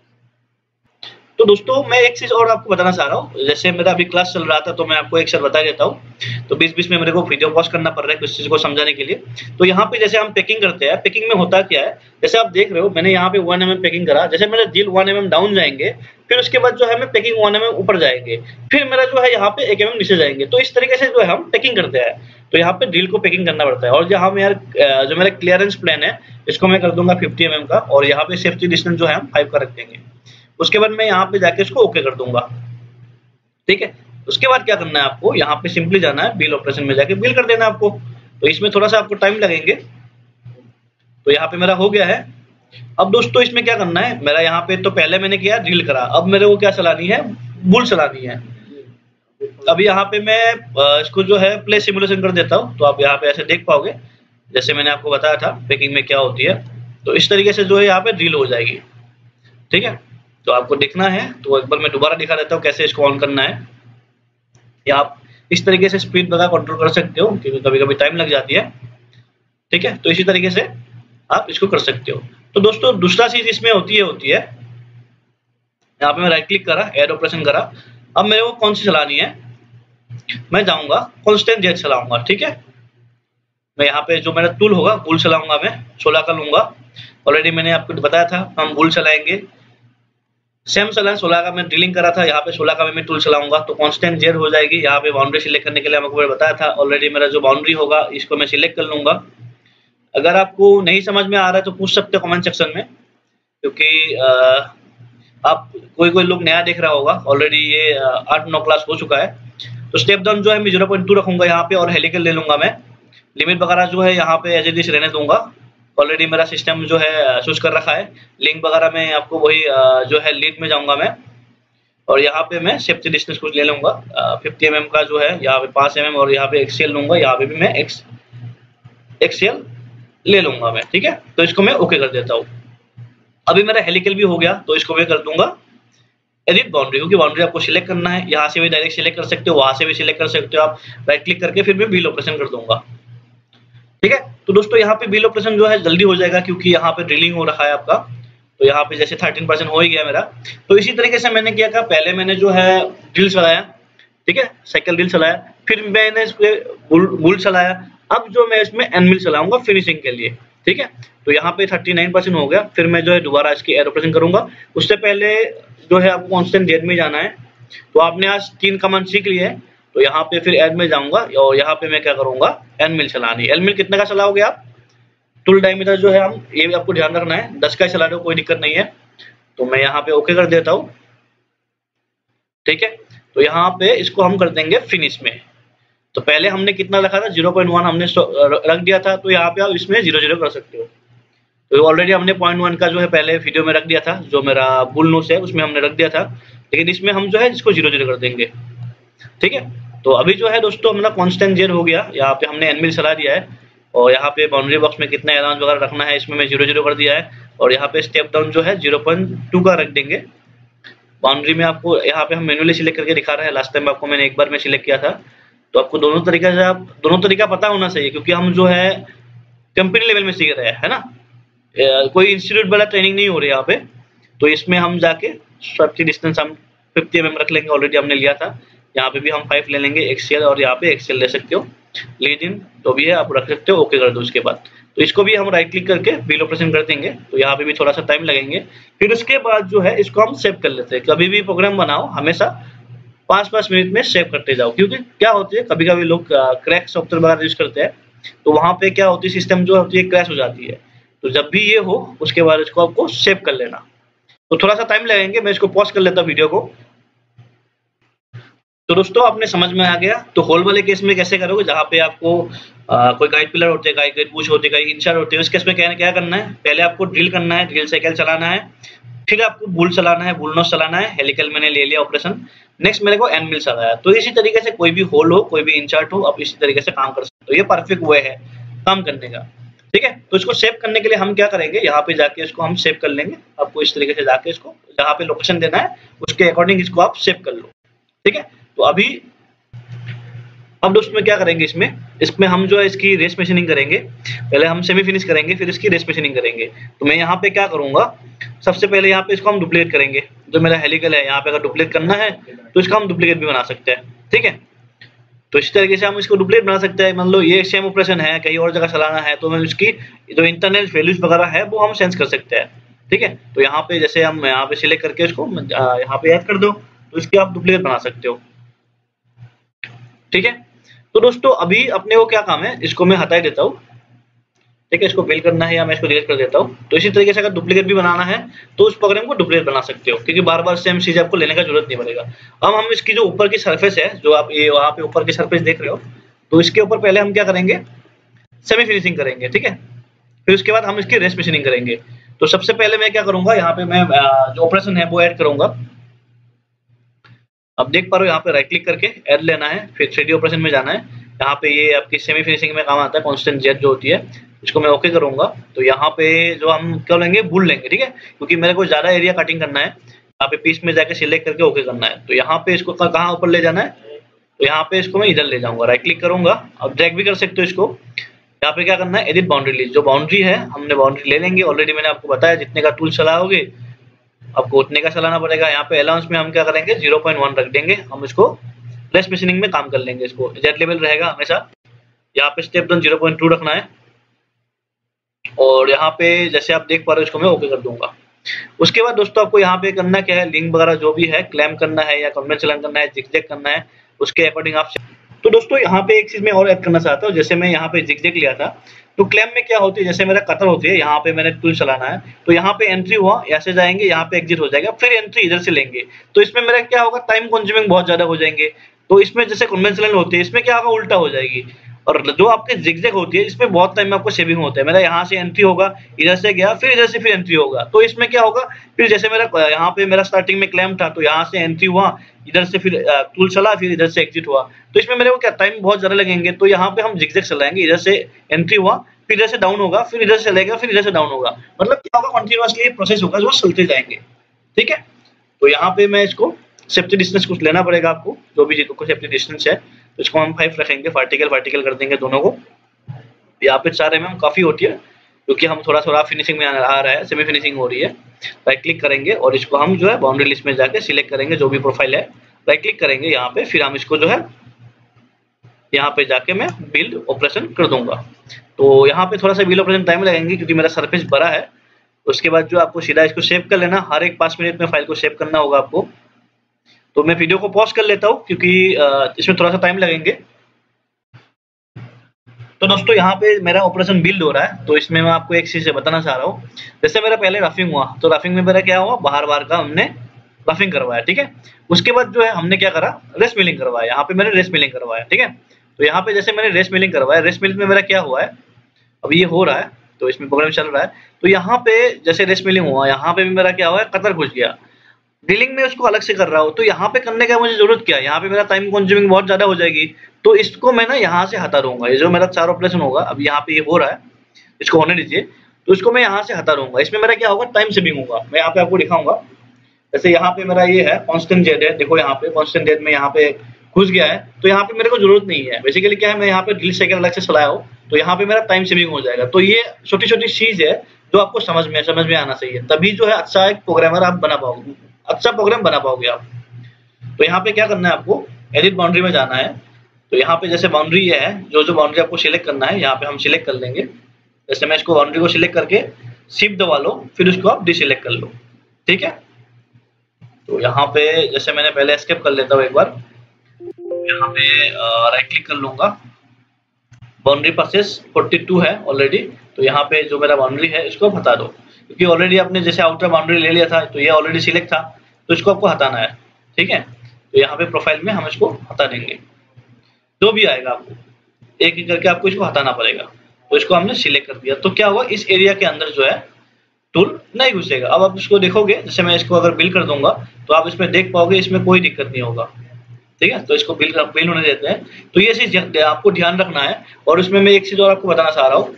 तो दोस्तों मैं एक चीज और आपको बताना चाह रहा हूँ। जैसे मेरा अभी क्लास चल रहा था तो मैं आपको एक चीज बता देता हूँ। तो बीच बीच में मेरे को वीडियो पॉज करना पड़ रहा है कुछ चीज को समझाने के लिए। तो यहाँ पे जैसे हम पैकिंग करते हैं, पैकिंग में होता क्या है, जैसे आप देख रहे हो मैंने यहाँ पे 1 mm पैकिंग करा। जैसे मेरे ड्रिल 1 mm डाउन जाएंगे, फिर उसके बाद जो है मैं पैकिंग 1 mm ऊपर जाएंगे, फिर मेरा जो है यहाँ पे 1 mm नीचे जाएंगे। तो इस तरीके से जो है हम पैकिंग करते हैं। तो यहाँ पे ड्रिल को पैकिंग करना पड़ता है। और जहाँ यार जो मेरा क्लियरेंस प्लान है इसको मैं कर दूंगा 50 mm का, और यहाँ पे सेफ्टी डिस्टेंस जो है हम 5 का रख देंगे। उसके बाद मैं यहाँ पे जाके इसको ओके कर दूंगा। ठीक है, उसके बाद क्या करना है आपको, यहाँ पे सिंपली जाना है बिल ऑपरेशन में, जाके बिल कर देना आपको। तो इसमें थोड़ा सा आपको टाइम लगेंगे। तो यहाँ पे मेरा हो गया है। अब दोस्तों इसमें क्या करना है, मेरा यहाँ पे तो पहले मैंने किया ड्रिल करा, अब मेरे को क्या चलानी है, बुल चलानी है। अभी यहाँ पे मैं इसको जो है प्ले सिमुलेशन कर देता हूँ। तो आप यहाँ पे ऐसे देख पाओगे, जैसे मैंने आपको बताया था पैकिंग में क्या होती है। तो इस तरीके से जो है यहाँ पे ड्रिल हो जाएगी। ठीक है, तो आपको देखना है तो एक बार मैं दोबारा दिखा देता हूँ कैसे इसको ऑन करना है। या आप इस तरीके से स्पीड वगैरह कंट्रोल कर सकते हो, क्योंकि कभी कभी टाइम लग जाती है। ठीक है, तो इसी तरीके से आप इसको कर सकते हो। तो दोस्तों दूसरा चीज इसमें होती है यहाँ पे मैं राइट क्लिक करा, ऐड ऑपरेशन करा। अब मेरे को कौन सी चलानी है, मैं जाऊंगा कांस्टेंट जेड चलाऊंगा। ठीक है, मैं यहाँ पे जो मेरा टूल होगा बुल चलाऊंगा, मैं 16 का लूंगा। ऑलरेडी मैंने आपको बताया था हम बुल चलाएंगे, सेम चला 16 का मैं ड्रिलिंग करा था। यहाँ पे 16 का मैं टूल चलाऊंगा तो कांस्टेंट जेड हो जाएगी। यहाँ पे बाउंड्री सिलेक्ट करने के लिए आपको बताया था ऑलरेडी, मेरा जो बाउंड्री होगा इसको मैं सिलेक्ट कर लूंगा। अगर आपको नहीं समझ में आ रहा है तो पूछ सकते हो कमेंट सेक्शन में, क्योंकि आप कोई लोग नया देख रहा होगा। ऑलरेडी ये 8-9 क्लास हो चुका है। तो स्टेप डाउन जो है मैं 0.2 रखूंगा यहाँ पे, और हेलिकल ले लूंगा मैं। लिमिट वगैरह जो है यहाँ पे एज इट इज रहने दूंगा। ऑलरेडी मेरा सिस्टम जो है चूज कर रखा है। लिंक वगैरह में आपको वही जो है लीड में जाऊंगा मैं, और यहाँ पे मैं सेफ्टी डिस्टेंस कुछ ले लूंगा 50 mm का जो है, यहाँ पे 5 mm, और यहाँ पे एक्सएल लूंगा। यहाँ पे भी मैं एक्सएल ले लूंगा मैं। ठीक है, तो इसको मैं ओके कर देता हूँ। अभी मेरा हेलिकल भी हो गया, तो इसको मैं कर दूंगा एडिट बाउंड्री, क्योंकि बाउंड्री आपको सिलेक्ट करना है। यहाँ से भी डायरेक्ट सिलेक्ट कर सकते हो, वहां से भी सिलेक्ट कर सकते हो आप। राइट क्लिक करके फिर मैं बिल ऑपरेशन कर दूंगा। ठीक है, तो दोस्तों यहाँ पे बिल ऑपरेशन जो है जल्दी हो जाएगा, क्योंकि यहाँ पे ड्रिलिंग हो रखा है आपका। तो यहाँ पे जैसे 13% हो ही गया मेरा। तो इसी तरीके से मैंने क्या कहा, पहले मैंने जो है ड्रिल चलाया, ठीक है, साइकिल ड्रिल चलाया, फिर मैंने इसमें बुल चलाया। अब जो मैं इसमें एनमिल चलाऊंगा फिनिशिंग के लिए। ठीक है, तो यहाँ पे 39% हो गया। फिर मैं जो है दोबारा इसकी एड ऑपरेशन करूंगा। उससे पहले जो है आपको कांस्टेंट जेड में जाना है। तो आपने आज 3 कमांड सीख लिए है। तो यहाँ पे फिर एड में जाऊंगा, और यहाँ पे मैं क्या करूंगा, एनमिल चलानी। एनमिल कितने का चलाओगे आप, टूल डायमीटर जो है हम, ये भी आपको ध्यान रखना है, 10 का चला दो, कोई दिक्कत नहीं है। तो मैं यहाँ पे ओके कर देता हूँ। ठीक है, तो यहाँ पे इसको हम कर देंगे फिनिश में। तो पहले हमने कितना रखा था, 0.1 हमने रख दिया था। तो यहाँ पे आप इसमें 0.0 कर सकते हो। तो ऑलरेडी हमने 0.1 का जो है पहले वीडियो में रख दिया था, जो मेरा बुल नोस है उसमें हमने रख दिया था। लेकिन इसमें हम जो है इसको 0.0 कर देंगे। ठीक है, तो अभी जो है दोस्तों हमारा कांस्टेंट जेड हो गया। यहाँ पे हमने एनमिल चला दिया है, और यहाँ पे बाउंड्री बॉक्स में कितना एलाउंस वगैरह रखना है इसमें मैं 0.0 कर दिया है। और यहाँ पे स्टेप डाउन जो है 0.2 का रख देंगे। बाउंड्री में आपको यहाँ पे हम मैन्युअली सिलेक्ट करके दिखा रहे हैं। लास्ट टाइम आपको मैंने एक बार में सिलेक्ट किया था। तो आपको दोनों तरीका पता होना चाहिए, क्योंकि हम जो है कंपनी लेवल में सीख रहे हैं, है ना। कोई इंस्टीट्यूट वाला ट्रेनिंग नहीं हो रही यहाँ पे। तो इसमें हम जाके सेफ्टी डिस्टेंस हम 50 mm रख लेंगे, ऑलरेडी हमने लिया था। यहाँ पे भी हम 5 ले लेंगे एक्सेल, और यहाँ पे एक्सेल ले सकते हो, लीड इन तो भी है, आप रख सकते हो, ओके कर दो उसके बाद। तो इसको भी हम राइट क्लिक करके बिल ऑपरेशन कर देंगे, तो यहाँ पे भी थोड़ा सा टाइम लगेंगे। फिर उसके बाद जो है इसको हम सेव कर लेते हैं। कभी भी प्रोग्राम बनाओ हमेशा 5-5 मिनट में सेव करते जाओ, क्योंकि क्या होती है कभी कभी लोग क्रैक सॉफ्टवेयर वगैरह यूज करते हैं, तो वहां पे क्या होती है सिस्टम जो होती है क्रैश हो जाती है। तो जब भी ये हो उसके बाद इसको आपको सेव कर लेना। तो थोड़ा सा टाइम लगेंगे, मैं इसको पॉज कर लेता हूं वीडियो को। तो दोस्तों आपने समझ में आ गया। तो होल वाले केस में कैसे करोगे, जहाँ पे आपको कोई गाइड पिलर होते हैं, गाइड बुश होते हैं, गाइड इंचार्ज होते हैं, उस केस में क्या करना है, पहले आपको ड्रिल करना है, ड्रिल साइकिल चलाना है, फिर आपको बुल चलाना है, बुल नोज चलाना है, हेलिकल मैंने ले लिया ऑपरेशन, नेक्स्ट मेरे को एंड मिल चलाया। तो इसी तरीके से कोई भी होल हो, कोई भी इंचार्ट हो, आप इसी तरीके से काम कर सकते हो। ये परफेक्ट वे है काम करने का, ठीक है। तो इसको सेव करने के लिए हम क्या करेंगे, यहाँ पे जाके इसको हम सेव कर लेंगे। आपको इस तरीके से जाके इसको जहाँ पे लोकेशन देना है उसके अकॉर्डिंग इसको आप सेव कर लो, ठीक है। तो अब दोस्तों में क्या करेंगे, इसमें हम जो है इसकी रेस मशीनिंग करेंगे। पहले हम सेमी फिनिश करेंगे, फिर इसकी रेस मशीनिंग करेंगे। तो मैं यहाँ पे क्या करूंगा, सबसे पहले यहाँ पे इसको हम डुप्लीकेट करेंगे। जो मेरा हेलिकल है यहाँ पे अगर डुप्लीकेट करना है तो इसका हम डुप्लीकेट भी बना सकते हैं, ठीक है। तो इस तरीके से हम इसको डुप्लीकेट बना सकते हैं। मान लो ये सेम ऑपरेशन है, कहीं और जगह चलाना है, तो हम इसकी जो इंटरनल वैल्यूज वगैरह है वो हम सेंस कर सकते हैं, ठीक है। तो यहाँ पे जैसे हम यहाँ पे सिलेक्ट करके इसको यहाँ पे ऐड कर दो, तो इसकी आप डुप्लीकेट बना सकते हो, ठीक है। तो दोस्तों अभी अपने को क्या काम है, इसको मैं हटा ही देता हूँ, ठीक है। इसको फिल करना है या मैं इसको डिलीट कर देता हूँ। तो इसी तरीके से अगर डुप्लीकेट भी बनाना है तो उस प्रोग्राम को डुप्लीकेट बना सकते हो, क्योंकि बार बार सेम चीज आपको लेने का जरूरत नहीं पड़ेगा। अब हम इसकी जो ऊपर की सरफेस है, जो आप ये वहाँ पे ऊपर की सरफेस देख रहे हो, तो इसके ऊपर पहले हम क्या करेंगे, सेमी फिनिशिंग करेंगे, ठीक है। फिर उसके बाद हम इसकी रेस मशीनिंग करेंगे। तो सबसे पहले मैं क्या करूंगा, यहाँ पे मैं जो ऑपरेशन है वो ऐड करूंगा। अब देख पा रहे हो यहाँ पे राइट क्लिक करके ऐड लेना है, फिर 3D ऑपरेशन में जाना है। यहाँ पे ये आपकी सेमी फिनिशिंग में काम आता है, कांस्टेंट जेट जो होती है, इसको मैं ओके करूंगा। तो यहाँ पे जो हम क्या लेंगे, बुल लेंगे, ठीक है, क्योंकि मेरे को ज्यादा एरिया कटिंग करना है। यहाँ पे पीस में जाके सिलेक्ट करके ओके करना है। तो यहाँ पे इसको कहाँ ऊपर ले जाना है, तो यहाँ पे इसको मैं इधर ले जाऊंगा, राइट क्लिक करूंगा। अब ड्रैग भी कर सकते हो इसको। यहाँ पे क्या करना है, एडिट बाउंड्री लिस्ट, जो बाउंड्री है हमने बाउंड्री ले लेंगे। ऑलरेडी मैंने आपको बताया जितने का टूल चलाओगे आपको उतने का चलाना पड़ेगा। यहाँ पे अलाउंस में हम क्या करेंगे, 0.1 रख देंगे। हम इसको रेस मशीनिंग में काम कर लेंगे, इसको जेट लेवल रहेगा हमेशा। यहाँ पे स्टेप डाउन 0.2 रखना है, और यहाँ पे जैसे आप देख पा रहे हो इसको मैं ओके कर दूंगा। उसके बाद दोस्तों आपको यहाँ पे करना क्या है, लिंक वगैरह जो भी है, क्लेम करना है या कन्वेंशन करना है, जिगजैग करना है, उसके अकॉर्डिंग आप। तो दोस्तों यहाँ पे एक चीज मैं और ऐड करना चाहता हूँ। जैसे मैं यहाँ पे जिगजैग लिया था, तो क्लेम में क्या होती है, जैसे मेरा कटर होती है, यहाँ पे मैंने टूल चलाना है, तो यहाँ पे एंट्री हुआ, ऐसे जाएंगे, यहाँ पे एग्जिट हो जाएगा, फिर एंट्री इधर से लेंगे। तो इसमें मेरा क्या होगा, टाइम कंज्यूमिंग बहुत ज्यादा हो जाएंगे। तो इसमें जैसे कन्वेंशनल होती है, इसमें क्या होगा, उल्टा हो जाएगी। और जो आपके जिगजैग होती है, इसमें बहुत टाइम में आपको सेविंग होता है। मेरा यहाँ से एंट्री होगा, इधर से गया, फिर इधर से फिर एंट्री होगा। तो इसमें क्या होगा, फिर जैसे मेरा यहाँ पे मेरा स्टार्टिंग में क्लेम था, तो यहाँ से एंट्री हुआ, इधर से फिर टूल चला, फिर इधर से एग्जिट हुआ। तो इसमें मेरे को क्या टाइम बहुत ज्यादा लगेंगे। तो यहाँ पे हम जिगजैग चलाएंगे, इधर से एंट्री हुआ, फिर इधर से डाउन होगा, फिर इधर से चलेगा, फिर इधर से डाउन होगा। मतलब क्या होगा, कंटिन्यूअसली प्रोसेस होगा जो चलते जाएंगे, ठीक है। तो यहाँ पे मैं इसको सेफ्टी डिस्टेंस कुछ लेना पड़ेगा आपको, जो भी चीजों को सेफ्टी डिस्टेंस है, तो इसको हम 5 रखेंगे, वर्टिकल कर देंगे दोनों को। यहाँ पे 4 mm काफी होती है, क्योंकि हम थोड़ा फिनिशिंग में आ रहा है, सेमी फिनिशिंग हो रही है। राइट क्लिक करेंगे और इसको हम जो है बाउंड्री लिस्ट में जाके सिलेक्ट करेंगे, जो भी प्रोफाइल है, राइट क्लिक करेंगे यहाँ पे, फिर हम इसको जो है यहाँ पे जाके मैं बिल्ड ऑपरेशन कर दूंगा। तो यहाँ पे थोड़ा सा बिल्ड ऑपरेशन टाइम लगेंगे, क्योंकि मेरा सरफेस बड़ा है। उसके बाद जो आपको सीधा इसको सेव कर लेना, हर एक 5 मिनट में फाइल को सेव करना होगा आपको। तो मैं वीडियो को पॉज कर लेता हूँ, क्योंकि इसमें थोड़ा सा टाइम लगेंगे। तो दोस्तों यहाँ पे मेरा ऑपरेशन बिल्ड हो रहा है, तो इसमें मैं आपको एक चीज बताना चाह रहा हूँ। जैसे मेरा पहले रफिंग हुआ, तो रफिंग में मेरा क्या हुआ, बाहर का हमने रफिंग करवाया, ठीक है। उसके बाद जो है हमने क्या करा, रेस मिलिंग करवाया। यहाँ पे मैंने रेस मिलिंग करवाया, ठीक है। तो यहाँ पे जैसे मैंने रेस मिलिंग करवाया, रेस मिलिंग में मेरा क्या हुआ है, अब ये हो रहा है, तो इसमें प्रोग्राम चल रहा है। तो यहाँ पे जैसे रेस मिलिंग हुआ, यहाँ पे भी मेरा क्या हुआ है, कतर घुस गया। डीलिंग में उसको अलग से कर रहा हूँ, तो यहाँ पे करने का मुझे जरूरत क्या है, यहाँ पे मेरा टाइम कंज्यूमिंग बहुत ज्यादा हो जाएगी। तो इसको मैं ना यहाँ से हटा दूंगा। ये जो मेरा 4 ऑपरेशन होगा, अब यहाँ पे ये हो रहा है, इसको होने दीजिए। तो इसको मैं यहाँ से हटा दूंगा। इसमें मेरा क्या होगा, टाइम सेविंग होगा। मैं यहाँ पे आपको दिखाऊंगा। जैसे यहाँ पे मेरा ये है कांस्टेंट जेड है, देखो यहाँ पे कांस्टेंट जेड में यहाँ पे घुस गया है, तो यहाँ पे मेरे को जरूरत नहीं है। बेसिकली क्या है, मैं यहाँ पे ड्रिल साइकिल अलग से चलाया हूँ, तो यहाँ पे मेरा टाइम सेविंग हो जाएगा। तो ये छोटी छोटी चीज है जो आपको समझ में आना चाहिए, तभी जो है अच्छा एक प्रोग्रामर आप बना पाओगे, अच्छा प्रोग्राम बना पाओगे आप। तो यहाँ पे क्या करना है आपको, एडिट बाउंड्री में जाना है। तो यहाँ पे जैसे बाउंड्री ये है, जो जो बाउंड्री आपको सिलेक्ट करना है यहाँ पे हम सिलेक्ट कर लेंगे। जैसे मैं इसको बाउंड्री को सिलेक्ट करके शिफ्ट दबा लो, फिर उसको आप डिसिलेक्ट कर लो, ठीक है। तो यहाँ पे जैसे मैंने पहले एस्केप कर लेता हूँ एक बार, यहाँ पे राइट क्लिक कर लूंगा। बाउंड्री पासेस 42 है ऑलरेडी, तो यहाँ पे जो मेरा बाउंड्री है इसको हटा दो, क्योंकि ऑलरेडी आपने जैसे आउटर बाउंड्री ले लिया था तो ये ऑलरेडी सिलेक्ट था, तो इसको आपको हटाना है, ठीक है। तो यहाँ पे प्रोफाइल में हम इसको हटा देंगे, जो भी आएगा आपको एक एक करके आपको इसको हटाना पड़ेगा। तो इसको हमने सिलेक्ट कर दिया, तो क्या हुआ, इस एरिया के अंदर जो है टूल नहीं घुसेगा। अब आप इसको देखोगे, जैसे मैं इसको अगर बिल कर दूंगा तो आप इसमें देख पाओगे इसमें कोई दिक्कत नहीं होगा, ठीक है। तो इसको बिल होने देते हैं। तो ये चीज आपको ध्यान रखना है। और उसमें मैं एक चीज और आपको बताना चाह रहा हूँ,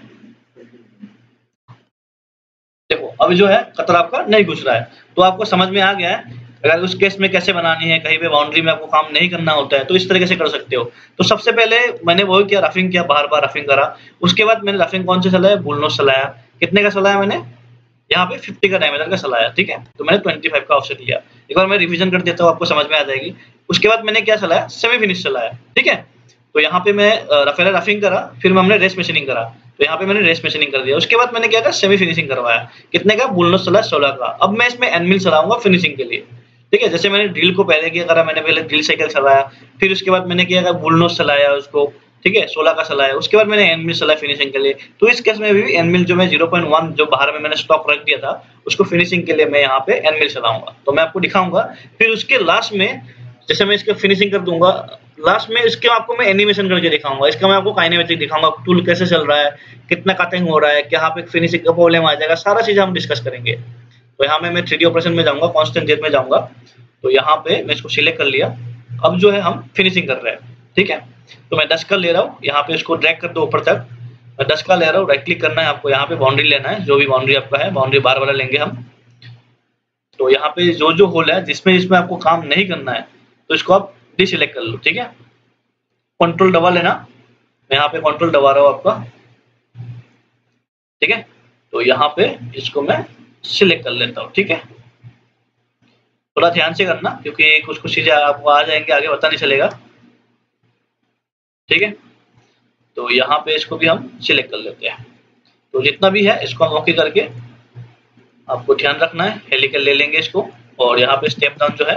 देखो अभी जो है कतर आपका नहीं घुस रहा है, तो आपको समझ में आ गया है अगर उस केस में कैसे बनानी है। कहीं पे बाउंड्री में आपको काम नहीं करना होता है तो इस तरीके से कर सकते हो। तो सबसे पहले मैंने वही किया, रफिंग किया, बार बार रफिंग करा। उसके बाद मैंने रफिंग कौन से चलाया, बुल नोज चलाया। कितने का चलाया मैंने, यहाँ पे 50 का डायमीटर का चलाया, ठीक है। तो मैंने 25 का ऑफसेट लिया। एक बार मैं रिवीजन कर देता हूँ, आपको समझ में आ जाएगी। उसके बाद मैंने क्या चलाया, सेमी फिनिश चलाया, ठीक है। तो यहाँ पे मैं पहले रफिंग करा, फिर हमने रेस मशीनिंग करा। तो यहाँ पे मैंने रेस मशीनिंग कर दिया। उसके बाद मैंने क्या करा, सेमी फिनिशिंग करवाया। कितने का, बुल नोज चलाया 16 का। अब मैं इसमें एनमिल चलाऊंगा फिनिशिंग के लिए, ठीक है। जैसे मैंने ड्रिल को पहले क्या करा, मैंने पहले ड्रिल साइकिल चलाया, फिर उसके बाद मैंने क्या करा, बुल नोज चलाया उसको, ठीक है, 16 का चलाया। उसके बाद मैंने एनमिल चलाया फिनिशिंग के लिए। तो इस केस में भी एनमिल जो मैं 0.1 जो बाहर में मैंने स्टॉक रख दिया था, उसको फिनिशिंग के लिए मैं यहाँ पे एनमिल चलाऊंगा। तो मैं आपको दिखाऊंगा। फिर उसके लास्ट में जैसे मैं इसका फिनिशिंग कर दूंगा, लास्ट में इसके आपको मैं एनिमेशन करके दिखाऊंगा। इसका मैं आपको काइनेमेटिक दिखाऊंगा, टूल कैसे चल रहा है, कितना कटिंग हो रहा है, क्या पे फिनिशिंग का प्रॉब्लम आ जाएगा, सारा चीज हम डिस्कस करेंगे। तो यहाँ मैं 3D ऑपरेशन में जाऊंगा, कांस्टेंट जेट में जाऊंगा। तो यहाँ पे मैं इसको सिलेक्ट कर लिया। अब जो है हम फिनिशिंग कर रहे हैं, ठीक है। तो मैं 10 का ले रहा हूँ, यहाँ पे इसको ड्रैग कर दो ऊपर तक। मैं 10 का ले रहा हूँ, राइट क्लिक करना है आपको, यहाँ पे बाउंड्री लेना है, जो भी बाउंड्री आपका है, बाउंड्री बार वाला लेंगे हम। तो यहाँ पे जो जो होल है जिसमें आपको काम नहीं करना है, तो इसको आप डिसिलेक्ट कर लो, ठीक है। कंट्रोल दबा लेना, मैं यहाँ पे कंट्रोल दबा रहा हूँ आपका, ठीक है। तो यहाँ पे इसको मैं सिलेक्ट कर लेता हूँ, ठीक है। थोड़ा ध्यान से करना, क्योंकि कुछ कुछ चीजें आपको आ जाएंगे, आगे पता नहीं चलेगा, ठीक है। तो यहाँ पे इसको भी हम सिलेक्ट कर लेते हैं। तो जितना भी है इसको हम ओके करके, आपको ध्यान रखना है, हेलिकल ले लेंगे इसको। और यहाँ पे स्टेप डाउन जो है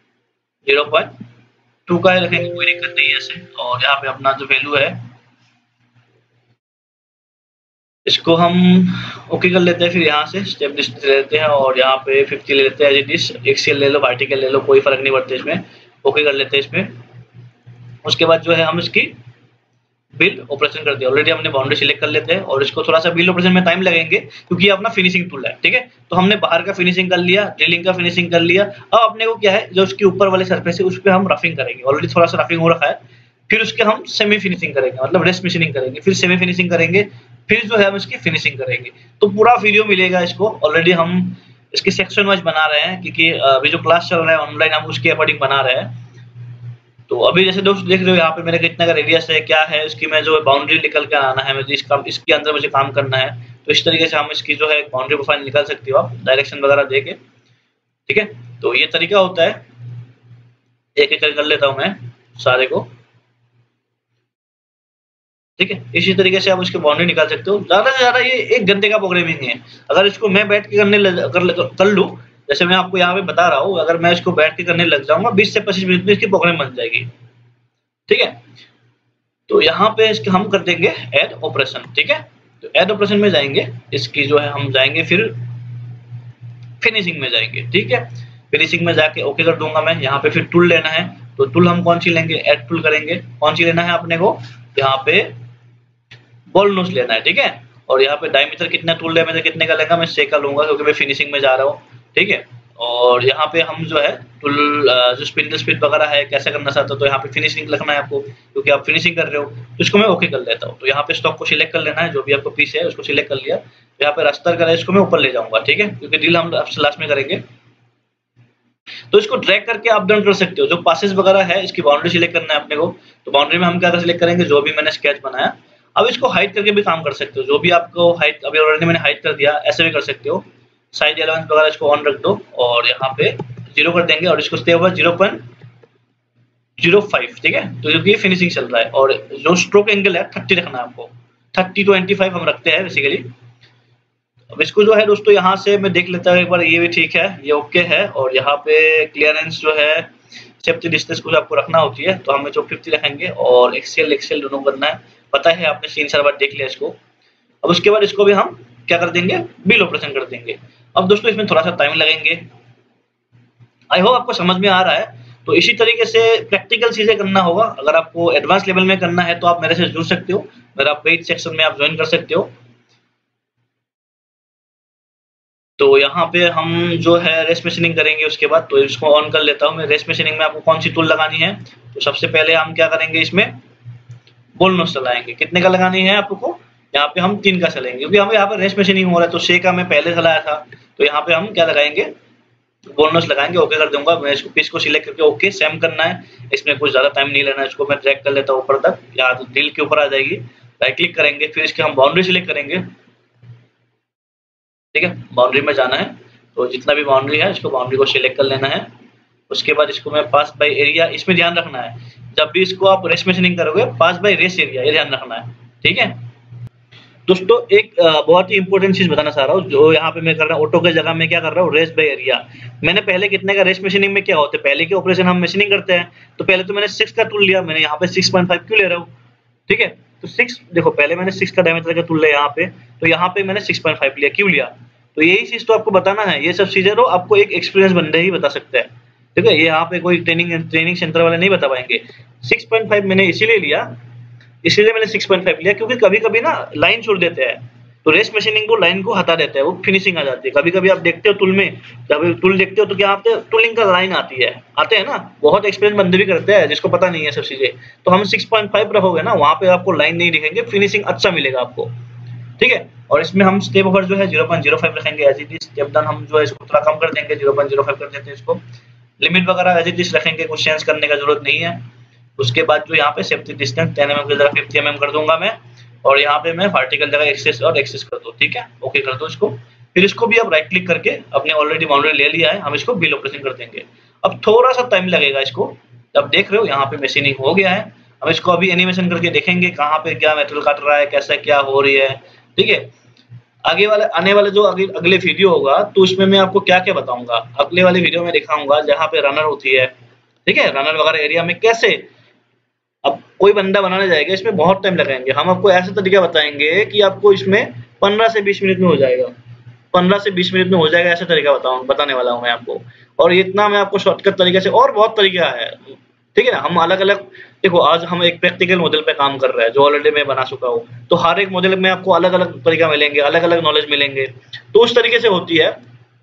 0.2 का रखेंगे, कोई दिक्कत नहीं है ऐसे। और यहाँ पे अपना जो वैल्यू है इसको हम ओके कर लेते हैं। फिर यहाँ से स्टेप डिस्टेंस ले लेते हैं और यहाँ पे 50 ले लेते हैं, एज इट इज। एक्सियल ले लो, वर्टिकल ले लो, कोई फर्क नहीं पड़ता इसमें। ओके कर लेते हैं इसमें। उसके बाद जो है हम इसकी बिल्ड ऑपरेशन कर दिया, ऑलरेडी हमने बाउंड्री सिलेक्ट कर लेते हैं। और इसको थोड़ा सा बिल्ड ऑपरेशन में टाइम लगेंगे, क्योंकि ये अपना फिनिशिंग टूल है, ठीक है। तो हमने बाहर का फिनिशिंग कर लिया, ड्रिलिंग का फिनिशिंग कर लिया। अब अपने को क्या है, जो उसके ऊपर वाले सरफेस है उस पर हम रफिंग करेंगे, ऑलरेडी थोड़ा सा रफिंग हो रखा है। फिर उसके हम सेमी फिनिशिंग करेंगे, मतलब रेस्ट मशीनिंग करेंगे, फिर सेमी फिनिशिंग करेंगे, फिर जो है हम इसकी फिनिशिंग करेंगे। तो पूरा वीडियो मिलेगा इसको, ऑलरेडी हम इसकी सेक्शन वाइज बना रहे हैं, क्योंकि अभी जो क्लास चल रहा है ऑनलाइन, हम उसके अकॉर्डिंग बना रहे हैं। तो अभी जैसे दोस्त देख रहे हो यहाँ पे मेरे कितना का रेडियस है, क्या है इसकी, मैं जो बाउंड्री निकल के आना है, मुझे इसके अंदर मुझे काम करना है। तो इस तरीके से हम इसकी जो है बाउंड्री प्रोफाइल निकाल सकते हो आप, डायरेक्शन वगैरह दे के, ठीक है। तो ये तरीका होता है, एक एक कर लेता हूँ मैं सारे को, ठीक है। इसी तरीके से आप उसके बाउंड्री निकाल सकते हो। ज्यादा से ज्यादा ये 1 घंटे का प्रोग्रामिंग है। अगर इसको मैं बैठ के कर लूँ, जैसे मैं आपको यहाँ पे बता रहा हूँ, अगर मैं इसको बैठ के करने लग जाऊंगा 20 से 25 मिनट में इसकी प्रोग्राम बन जाएगी, ठीक है। तो यहाँ पे इसके हम कर देंगे ऐड ऑपरेशन, ठीक है। तो ऐड ऑपरेशन में जाएंगे, इसकी जो है हम जाएंगे, फिर फिनिशिंग में जाएंगे, ठीक है। फिनिशिंग में जाके ओके कर दूंगा मैं। यहाँ पे फिर टूल लेना है, तो टूल हम कौन सी लेंगे, ऐड टूल करेंगे। कौन सी लेना है अपने को, यहाँ पे बॉल नोज लेना है, ठीक है। और यहाँ पे डायमीटर कितना, टूल डायमीटर कितने का लेगा, मैं 6 का लूंगा, क्योंकि मैं फिनिशिंग में जा रहा हूँ, ठीक है। और यहाँ पे हम जो है टूल जो स्पिंडल स्पीड वगैरह है कैसे करना चाहते हो, तो यहाँ पे फिनिशिंग रखना है आपको, क्योंकि आप फिनिशिंग कर रहे हो। तो इसको मैं ओके कर लेता हूँ। तो यहाँ पे स्टॉक को सिलेक्ट कर लेना है, जो भी आपको पीस है उसको सिलेक्ट कर लिया। तो यहाँ पे रास्तर करा, इसको मैं ऊपर ले जाऊंगा, ठीक है, क्योंकि डील हम लास्ट में करेंगे। तो इसको ड्रैग करके आप डाउन कर सकते हो। जो पासेस वगैरह है, इसकी बाउंड्री सिलेक्ट करना है अपने को। तो बाउंड्री में हम क्या सिलेक्ट करेंगे, जो भी मैंने स्केच बनाया। अब इसको हाइट करके भी काम कर सकते हो, जो भी आपको हाइट, अभी ऑलरेडी मैंने हाइट कर दिया, ऐसे भी कर सकते हो। साइज एलेवेंस वगैरह इसको ऑन रख दो और यहाँ पे 0 कर देंगे और इसको स्टे ओवर 0.2 0.05, ठीक है। तो ये फिनिशिंग चल रहा है और जो स्ट्रोक एंगल है 30 रखना है आपको, 30 to 25 हम रखते हैं बेसिकली। अब इसको जो है दोस्तों यहाँ से मैं देख लेता हूँ एक बार, ये भी ठीक है, ये ओके है। और यहाँ पे क्लियरेंस जो है सेफ्टी डिस्टेंस कुछ आपको रखना होती है, तो हमें जो 50 रखेंगे और एक्सेल दोनों करना है, पता है आपने 3-4 बार देख लिया इसको। अब उसके बाद इसको भी हम क्या कर देंगे, बिल ऑपरेशन कर देंगे। अब दोस्तों इसमें थोड़ा सा टाइम लगेंगे, आई होप आपको समझ में आ रहा है। तो इसी तरीके से प्रैक्टिकल चीजें करना होगा। अगर आपको एडवांस लेवल में करना है तो आप मेरे से जुड़ सकते हो, मेरा पेड सेक्शन में आप ज्वाइन कर सकते हो। तो यहाँ पे हम जो है रेस मशीनिंग करेंगे उसके बाद, तो इसको ऑन कर लेता हूँ मैं। रेस मशीनिंग में आपको कौन सी टूल लगानी है, तो सबसे पहले हम क्या करेंगे, इसमें बॉल नोज चलाएंगे। कितने का लगानी है आपको, यहाँ पे हम 3 का चलेंगे, क्योंकि हमें यहाँ पे रेस मशीनिंग हो रहा है। तो 6 का मैं पहले चलाया था, तो यहाँ पे हम क्या लगाएंगे, बॉल नोज लगाएंगे। ओके कर दूंगा मैं, इसको पीस को सिलेक्ट करके ओके सेम करना है, इसमें कुछ ज्यादा टाइम नहीं लेना है। इसको मैं ड्रैग कर लेता हूँ ऊपर तक, यहाँ तो दिल के ऊपर आ जाएगी। राइट क्लिक करेंगे, फिर इसके हम बाउंड्री सिलेक्ट करेंगे, ठीक है। बाउंड्री में जाना है, तो जितना भी बाउंड्री है इसको बाउंड्री को सिलेक्ट कर लेना है। उसके बाद इसको मैं पास बाय एरिया, इसमें ध्यान रखना है जब भी इसको आप रेस मशीनिंग करोगे, पास बाय रेस एरिया, ये ध्यान रखना है, ठीक है। दोस्तों एक बहुत ही इंपॉर्टेंट चीज बताना चाह रहा हूँ, जो यहाँ पे मैं कर रहा हूँ ऑटो के जगह में क्या कर रहा हूँ, रेस बाय एरिया। मैंने पहले कितने का रेस मशीनिंग में क्या होते हैं, पहले के ऑपरेशन हम मशीनिंग करते हैं, तो पहले तो मैंने 6 का टूल लिया, मैंने यहाँ पे 6.5 क्यों ले रहा हूँ, ठीक है। तो 6 देखो, पहले मैंने 6 का डायमीटर का टूल लिया यहाँ पे, तो यहाँ पे मैंने 6.5 लिया, क्यों लिया, तो यही चीज तो आपको बताना है। ये सब चीजें तो आपको एक एक्सपीरियंस बंदे ही बता सकते हैं, ठीक है। ये यहाँ पे कोई ट्रेनिंग सेंटर वाले नहीं बता पाएंगे। 6.5 मैंने इसीलिए लिया, इसीलिए मैंने 6.5 लिया, क्योंकि कभी कभी ना लाइन छोड़ देते हैं, तो रेस मशीनिंग को लाइन को हटा देते हैं, वो फिनिशिंग आ जाती है। कभी कभी आप देखते हो टूल में, जब टूल देखते हो तो क्या आते हैं, टूलिंग का लाइन आती है, आते हैं ना, बहुत एक्सपीरियंस बंदे भी करते हैं जिसको पता नहीं है सब चीजें। तो हम 6.5 रखोगे ना, वहां पे आपको लाइन नहीं दिखेंगे, फिनिशिंग अच्छा मिलेगा आपको, ठीक है। और इसमें हम स्टेप ओवर जो है 0.05 रखेंगे as it is. Step down हम जो है इसको थोड़ा कम कर देंगे, 0.05 कर देते हैं इसको। लिमिट वगैरह एज इट इज रखेंगे, कुछ चेंज करने का जरूरत नहीं है। उसके बाद जो यहाँ पे सेफ्टी डिस्टेंस 10 mm की जगह 50 mm कर दूंगा मैं, और यहाँ पे मैं वर्टिकल जगह एक्सेस और एक्सेस कर दो, ठीक है, ओके कर दो इसको। फिर इसको भी आप राइट क्लिक करके, अपने ऑलरेडी बाउंड्री ले लिया है, हम इसको बिल ऑपरेशन कर देंगे। अब थोड़ा सा टाइम लगेगा इसको, जब देख रहे हो यहाँ पे मशीनिंग हो गया है। हम इसको अभी एनिमेशन करके देखेंगे कहाँ पे क्या मेटेरियल काट रहा है, कैसा क्या हो रही है, ठीक है। आगे वाले आने वाले जो अगले वीडियो होगा, तो उसमें मैं आपको क्या क्या बताऊंगा, अगले वाले वीडियो में दिखाऊंगा जहाँ पे रनर होती है, ठीक है। रनर वगैरह एरिया में कैसे, अब कोई बंदा बनाने जाएगा, इसमें बहुत टाइम लगाएंगे। हम आपको ऐसा तरीका बताएंगे कि आपको इसमें 15 से 20 मिनट में हो जाएगा, 15 से 20 मिनट में हो जाएगा, ऐसा तरीका बताने वाला हूँ मैं आपको। और इतना मैं आपको शॉर्टकट तरीके से, और बहुत तरीका है, ठीक है ना। हम अलग अलग, देखो आज हम एक प्रैक्टिकल मॉडल पे काम कर रहे हैं जो ऑलरेडी मैं बना चुका हूँ, तो हर एक मॉडल में आपको अलग अलग तरीका मिलेंगे, अलग अलग नॉलेज मिलेंगे, तो उस तरीके से होती है।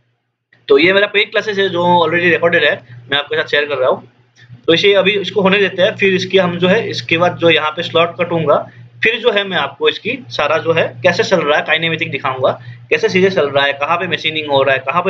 तो ये मेरा पेड क्लासेस है जो ऑलरेडी रिकॉर्डेड है, मैं आपके साथ शेयर कर रहा हूँ। तो इसे अभी इसको होने देते हैं, फिर इसकी हम जो है इसके बाद जो यहाँ पे स्लॉट कटूंगा, फिर जो है मैं आपको इसकी सारा जो है कैसे चल रहा है काइनेमेटिक दिखाऊंगा, कैसे चीजें चल रहा है, कहाँ पे मशीनिंग हो रहा है, कहाँ पे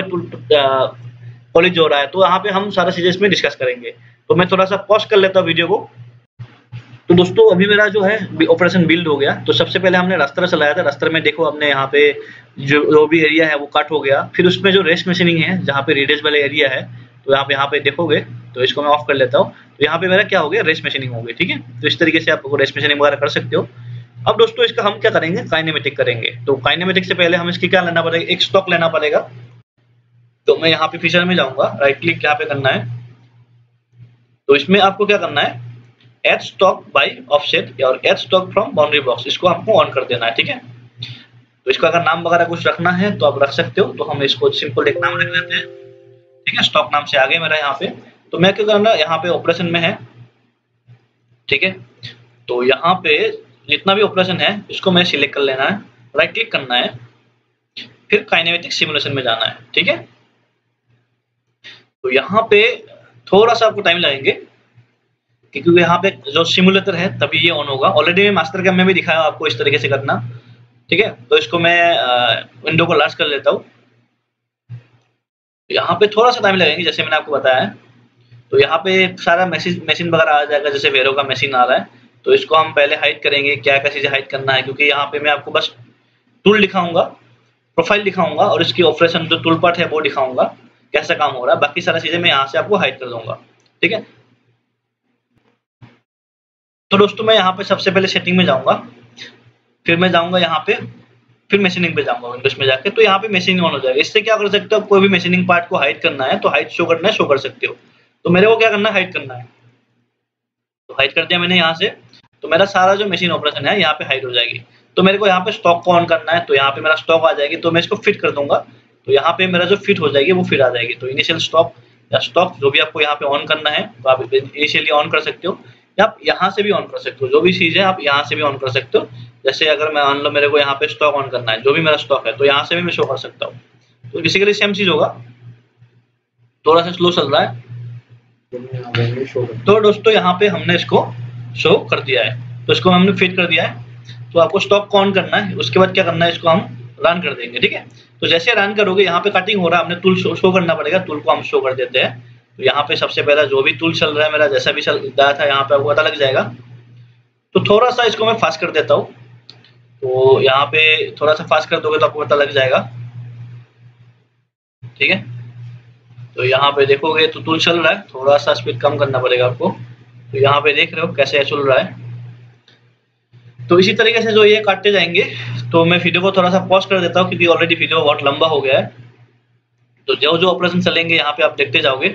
पॉलिश हो रहा है, तो यहाँ पे हम सारा चीजें इसमें डिस्कस करेंगे। तो मैं थोड़ा सा पॉज कर लेता हूँ वीडियो को। तो दोस्तों अभी मेरा जो है ऑपरेशन बिल्ड हो गया। तो सबसे पहले हमने रास्टर चलाया था, रास्टर में देखो हमने यहाँ पे जो भी एरिया है वो कट हो गया। फिर उसमें जो रेस्ट मशीनिंग है, जहाँ पे रेडियस वाले एरिया है, तो यहाँ पे देखोगे, तो इसको मैं ऑफ कर लेता हूँ। तो यहाँ पे मेरा क्या हो गया, रेस्ट मशीनिंग हो गई, ठीक है। तो इस तरीके से आप रेस्ट मशीनिंग वगैरह कर सकते हो। अब दोस्तों इसका हम क्या करेंगे, काइनेमेटिक करेंगे। तो काइनेमेटिक से पहले हम इसकी क्या लेना पड़ेगा, एक स्टॉक लेना पड़ेगा। तो मैं यहाँ पे फीचर में जाऊंगा, राइट क्लिक यहाँ पे करना है। तो इसमें आपको क्या करना है, एड स्टॉक बाय ऑफसेट और add stock from boundary box, इसको आपको ऑन कर देना है, ठीक है। तो इसका अगर नाम वगैरह कुछ रखना है तो आप रख सकते हो। तो हम इसको सिंपल एक नाम रख देते हैं, ठीक है। स्टॉक नाम से आगे मेरा यहाँ पे, तो मैं क्या करना, यहाँ पे ऑपरेशन में है, ठीक है। तो यहाँ पे जितना भी ऑपरेशन है इसको मैं सिलेक्ट कर लेना है, राइट क्लिक करना है, फिर काइनेमेटिक सिमुलेशन में जाना है, ठीक है। तो यहाँ पे थोड़ा सा आपको टाइम लगेंगे, क्योंकि यहाँ पे जो सिमुलेटर है तभी ये ऑन होगा। ऑलरेडी मैं मास्टर कैम में भी दिखाया आपको इस तरीके से करना, ठीक है। तो इसको मैं विंडो को लार्ज कर लेता हूँ। यहाँ पे थोड़ा सा टाइम लगेंगे, जैसे मैंने आपको बताया है। तो यहाँ पे सारा मशीन वगैरह आ जाएगा, जैसे वेरो का मशीन आ रहा है। तो इसको हम पहले हाइड करेंगे, क्या क्या चीजें हाइड करना है, क्योंकि यहाँ पे मैं आपको बस टूल दिखाऊंगा, प्रोफाइल दिखाऊंगा, और इसकी ऑपरेशन जो टूल पार्ट है वो दिखाऊंगा, कैसा काम हो रहा है। बाकी सारा चीजें मैं यहाँ से आपको हाइड कर दूंगा, ठीक है। तो दोस्तों मैं यहाँ पे सबसे पहले सेटिंग में जाऊंगा, फिर मैं जाऊंगा यहाँ पे, फिर मशीनिंग पे जाऊंगा विंडोज में जाके, तो यहाँ पे मशीनिंग ऑन हो जाएगा। इससे क्या कर सकते हो, कोई भी मशीनिंग पार्ट को हाइड करना है तो हाइड शो करना है, शो कर सकते हो। तो मेरे को क्या करना है, हाइड करना है, तो हाइड कर दिया मैंने यहाँ से। तो मेरा सारा जो मशीन ऑपरेशन है यहाँ पे हाइड हो जाएगी। तो मेरे को यहाँ पे स्टॉक को ऑन करना है, तो यहाँ पे मेरा स्टॉक आ जाएगी, तो मैं इसको फिट कर दूंगा, तो यहाँ पे मेरा जो फिट हो जाएगी वो फिट आ जाएगी। तो इनिशियल स्टॉप या स्टॉक जो भी आपको यहाँ पे ऑन करना है तो आप इनिशियली ऑन कर सकते हो, या आप यहाँ से भी ऑन कर सकते हो। जो भी चीज है आप यहाँ से भी ऑन कर सकते हो। जैसे अगर मैं मान लो मेरे को यहाँ पे स्टॉक ऑन करना है, जो भी मेरा स्टॉक है, तो यहाँ से भी मैं शो कर सकता हूँ। तो बेसिकली सेम चीज होगा। थोड़ा सा स्लो चल रहा है। तो दोस्तों यहाँ पे हमने इसको शो कर दिया है, तो इसको हमने फिट कर दिया है। तो आपको स्टॉक को ऑन करना है, उसके बाद क्या करना है, इसको हम रन कर देंगे, ठीक है। तो जैसे रन करोगे, यहाँ पे कटिंग हो रहा है, हमने टूल शो करना पड़ेगा, टूल को हम शो कर देते हैं। तो यहाँ पे सबसे पहला जो भी टूल चल रहा है मेरा, जैसा भी चल रहा था, यहाँ पे आपको पता लग जाएगा। तो थोड़ा सा इसको मैं फास्ट कर देता हूँ, तो यहाँ पे थोड़ा सा फास्ट कर दोगे तो आपको पता लग जाएगा, ठीक है। तो यहाँ पे देखोगे तो टूल चल रहा है, थोड़ा सा स्पीड कम करना पड़ेगा आपको। तो यहाँ पे देख रहे हो कैसे चल रहा है। तो इसी तरीके से जो ये काटते जाएंगे, तो मैं वीडियो को थोड़ा सा पॉज कर देता हूँ, क्योंकि ऑलरेडी वीडियो बहुत लंबा हो गया है। तो जो जो ऑपरेशन चलेंगे यहाँ पे आप देखते जाओगे।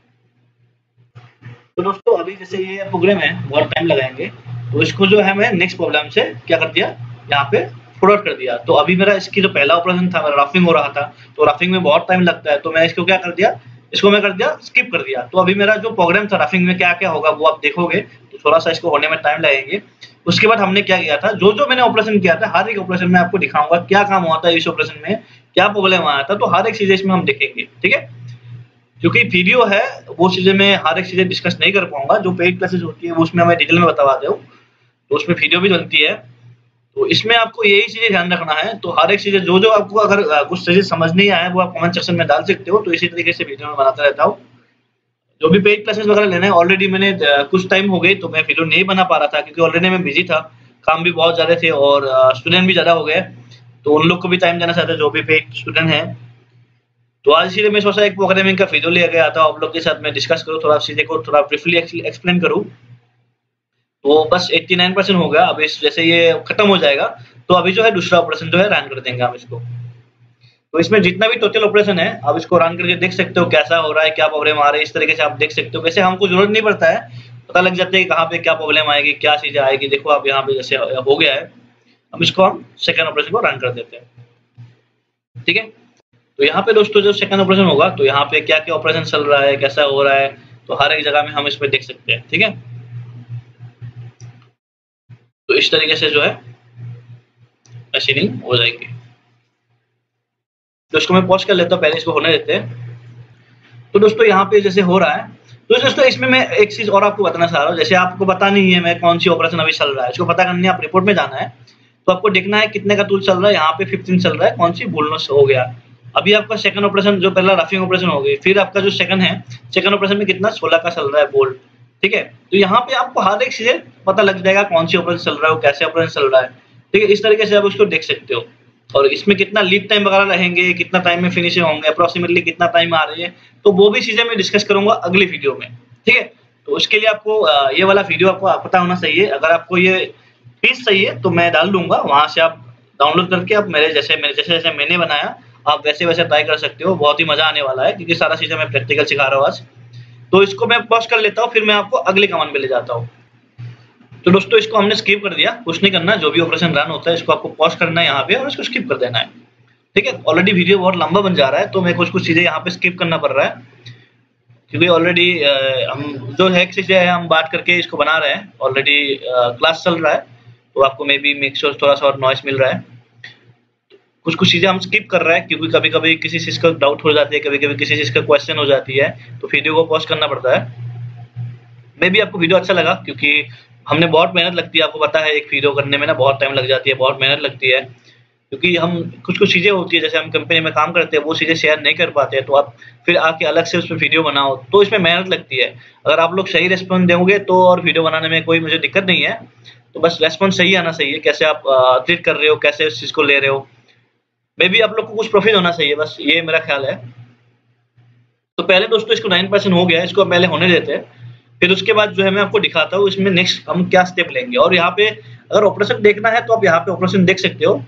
तो दोस्तों अभी जैसे ये प्रोग्राम है, बहुत टाइम लगाएंगे, तो इसको जो है मैं नेक्स्ट प्रॉब्लम से क्या कर दिया, यहाँ पे फॉरवर्ड कर दिया। तो अभी मेरा इसकी जो पहला ऑपरेशन था, मेरा रफिंग हो रहा था, तो रफिंग में बहुत टाइम लगता है, तो मैं इसको क्या कर दिया, इसको मैं कर दिया स्किप कर दिया। तो अभी मेरा जो प्रोग्राम था रफिंग में क्या क्या होगा वो आप देखोगे, तो थोड़ा सा इसको होने में टाइम लगेंगे। उसके बाद हमने क्या किया था, जो जो मैंने ऑपरेशन किया था, हर एक ऑपरेशन में आपको दिखाऊंगा क्या काम हुआ था इस ऑपरेशन में, क्या प्रॉब्लम आया था, तो हर एक चीज इसमें हम देखेंगे, ठीक है। क्योंकि वीडियो है, वो चीजें मैं हर एक चीजें डिस्कस नहीं कर पाऊंगा। जो पेड क्लासेस होती है वो उसमें मैं डिटेल में बता दूं, तो उसमें वीडियो भी बनती है। तो इसमें आपको यही चीजें ध्यान रखना है। तो हर एक चीजें जो जो आपको अगर कुछ चीजें समझ नहीं आया वो आप कमेंट सेक्शन में डाल सकते हो। तो इसी तरीके से वीडियो में बनाता रहता हूँ। जो भी पेड क्लासेस वगैरह लेना है, ऑलरेडी मैंने कुछ टाइम हो गई तो मैं वीडियो नहीं बना पा रहा था, क्योंकि ऑलरेडी मैं बिजी था, काम भी बहुत ज्यादा थे और स्टूडेंट भी ज्यादा हो गए, तो उन लोग को भी टाइम देना चाहते जो भी पेड स्टूडेंट है। तो आज इसीलिए मैं सोचा एक प्रोग्रामिंग का वीडियो ले गया था, आप लोग के साथ मैं डिस्कस करूँ, थोड़ा चीजें को थोड़ा ब्रीफली एक्सप्लेन करूँ। तो बस 89% हो गया। अब इस जैसे ये खत्म हो जाएगा तो अभी जो है दूसरा ऑपरेशन जो है रन कर देंगे हम इसको। तो इसमें जितना भी टोटल ऑपरेशन है आप इसको रन करके देख सकते हो कैसा हो रहा है, क्या प्रॉब्लम आ रही है, इस तरीके से आप देख सकते हो। वैसे हमको जरूरत नहीं पड़ता है, पता लग जाता है कि कहाँ पे क्या प्रॉब्लम आएगी, क्या चीजें आएगी। देखो आप यहाँ पे जैसे हो गया है, अब इसको हम सेकंड ऑपरेशन को रन कर देते हैं, ठीक है। तो यहाँ पे दोस्तों जो सेकंड ऑपरेशन होगा, तो यहाँ पे क्या क्या ऑपरेशन चल रहा है, कैसा हो रहा है, तो हर एक जगह में हम इसमें देख सकते हैं, ठीक है। तो इस तरीके से जो है मशीनिंग हो जाएगी। तो इसको मैं पॉज कर लेता हूँ, पहले इसको होने देते हैं। तो दोस्तों यहाँ पे जैसे हो रहा है, तो दोस्तों इसमें मैं एक चीज और आपको बताना चाह रहा हूँ। जैसे आपको पता नहीं है मैं कौन सी ऑपरेशन अभी चल रहा है, इसको पता करने आप रिपोर्ट में जाना है। तो आपको देखना है कितने का टूल चल रहा है, यहाँ पे 15 चल रहा है, कौन सी बोनस हो गया। अभी आपका सेकंड ऑपरेशन, जो पहला रफिंग ऑपरेशन हो गई, फिर आपका जो सेकंड है, सेकंड ऑपरेशन में कितना 16 का चल रहा है बोल्ट, ठीक है। तो यहाँ पे आपको हर एक चीजें पता लग जाएगा कौन सी ऑपरेशन चल रहा है, कैसे ऑपरेशन चल रहा है, ठीक है। इस तरीके से आप उसको देख सकते हो। और इसमें कितना लीड टाइम वगैरह रहेंगे, कितना टाइम में फिनिशिंग होंगे, अप्रोक्सीमेटली कितना टाइम आ रही है, तो वो भी चीजें मैं डिस्कस करूंगा अगली वीडियो में, ठीक है। तो उसके लिए आपको ये वाला वीडियो आपको पता होना चाहिए। अगर आपको ये फीस चाहिए तो मैं डाल दूंगा, वहां से आप डाउनलोड करके आप मेरे जैसे मैंने बनाया आप वैसे वैसे ट्राई कर सकते हो। बहुत ही मजा आने वाला है, क्योंकि सारा चीजें मैं प्रैक्टिकल सिखा रहा हूँ आज। तो इसको मैं पॉज कर लेता हूँ, फिर मैं आपको अगले कमांड पे ले जाता हूँ। तो दोस्तों इसको हमने स्किप कर दिया, कुछ नहीं करना। जो भी ऑपरेशन रन होता है इसको आपको पॉज करना है यहाँ पे और इसको स्किप कर देना है, ठीक है। ऑलरेडी वीडियो बहुत लंबा बन जा रहा है, तो मैं कुछ चीजें यहाँ पे स्किप करना पड़ रहा है, क्योंकि ऑलरेडी हम जो है चीजें है हम बात करके इसको बना रहे हैं। ऑलरेडी क्लास चल रहा है, तो आपको मे बी मेक श्योर थोड़ा सा और नॉइस मिल रहा है। कुछ चीजें हम स्किप कर रहे हैं, क्योंकि कभी कभी किसी चीज का डाउट हो जाती है, कभी कभी किसी चीज का क्वेश्चन हो जाती है, तो वीडियो को पॉज करना पड़ता है। मे बी आपको वीडियो अच्छा लगा, क्योंकि हमने बहुत मेहनत लगती है, आपको पता है एक वीडियो करने में ना बहुत टाइम लग जाती है, बहुत मेहनत लगती है। क्योंकि हम कुछ चीजें होती है, जैसे हम कंपनी में काम करते हैं, वो चीजें शेयर नहीं कर पाते हैं, तो आप फिर आके अलग से उसमें वीडियो बनाओ, तो इसमें मेहनत लगती है। अगर आप लोग सही रेस्पॉन्स दोगे तो और वीडियो बनाने में कोई मुझे दिक्कत नहीं है, तो बस रेस्पॉन्स सही आना चाहिए, कैसे आप ट्रीट कर रहे हो, कैसे उस चीज को ले रहे हो। मे बी आप लोग को कुछ प्रॉफिट होना चाहिए, बस ये मेरा ख्याल है। तो पहले दोस्तों इसको 9% हो गया है, इसको पहले होने देते हैं। फिर उसके बाद जो है मैं आपको दिखाता हूँ इसमें नेक्स्ट हम क्या स्टेप लेंगे। और यहाँ पे अगर ऑपरेशन देखना है तो आप यहाँ पे ऑपरेशन देख सकते हो।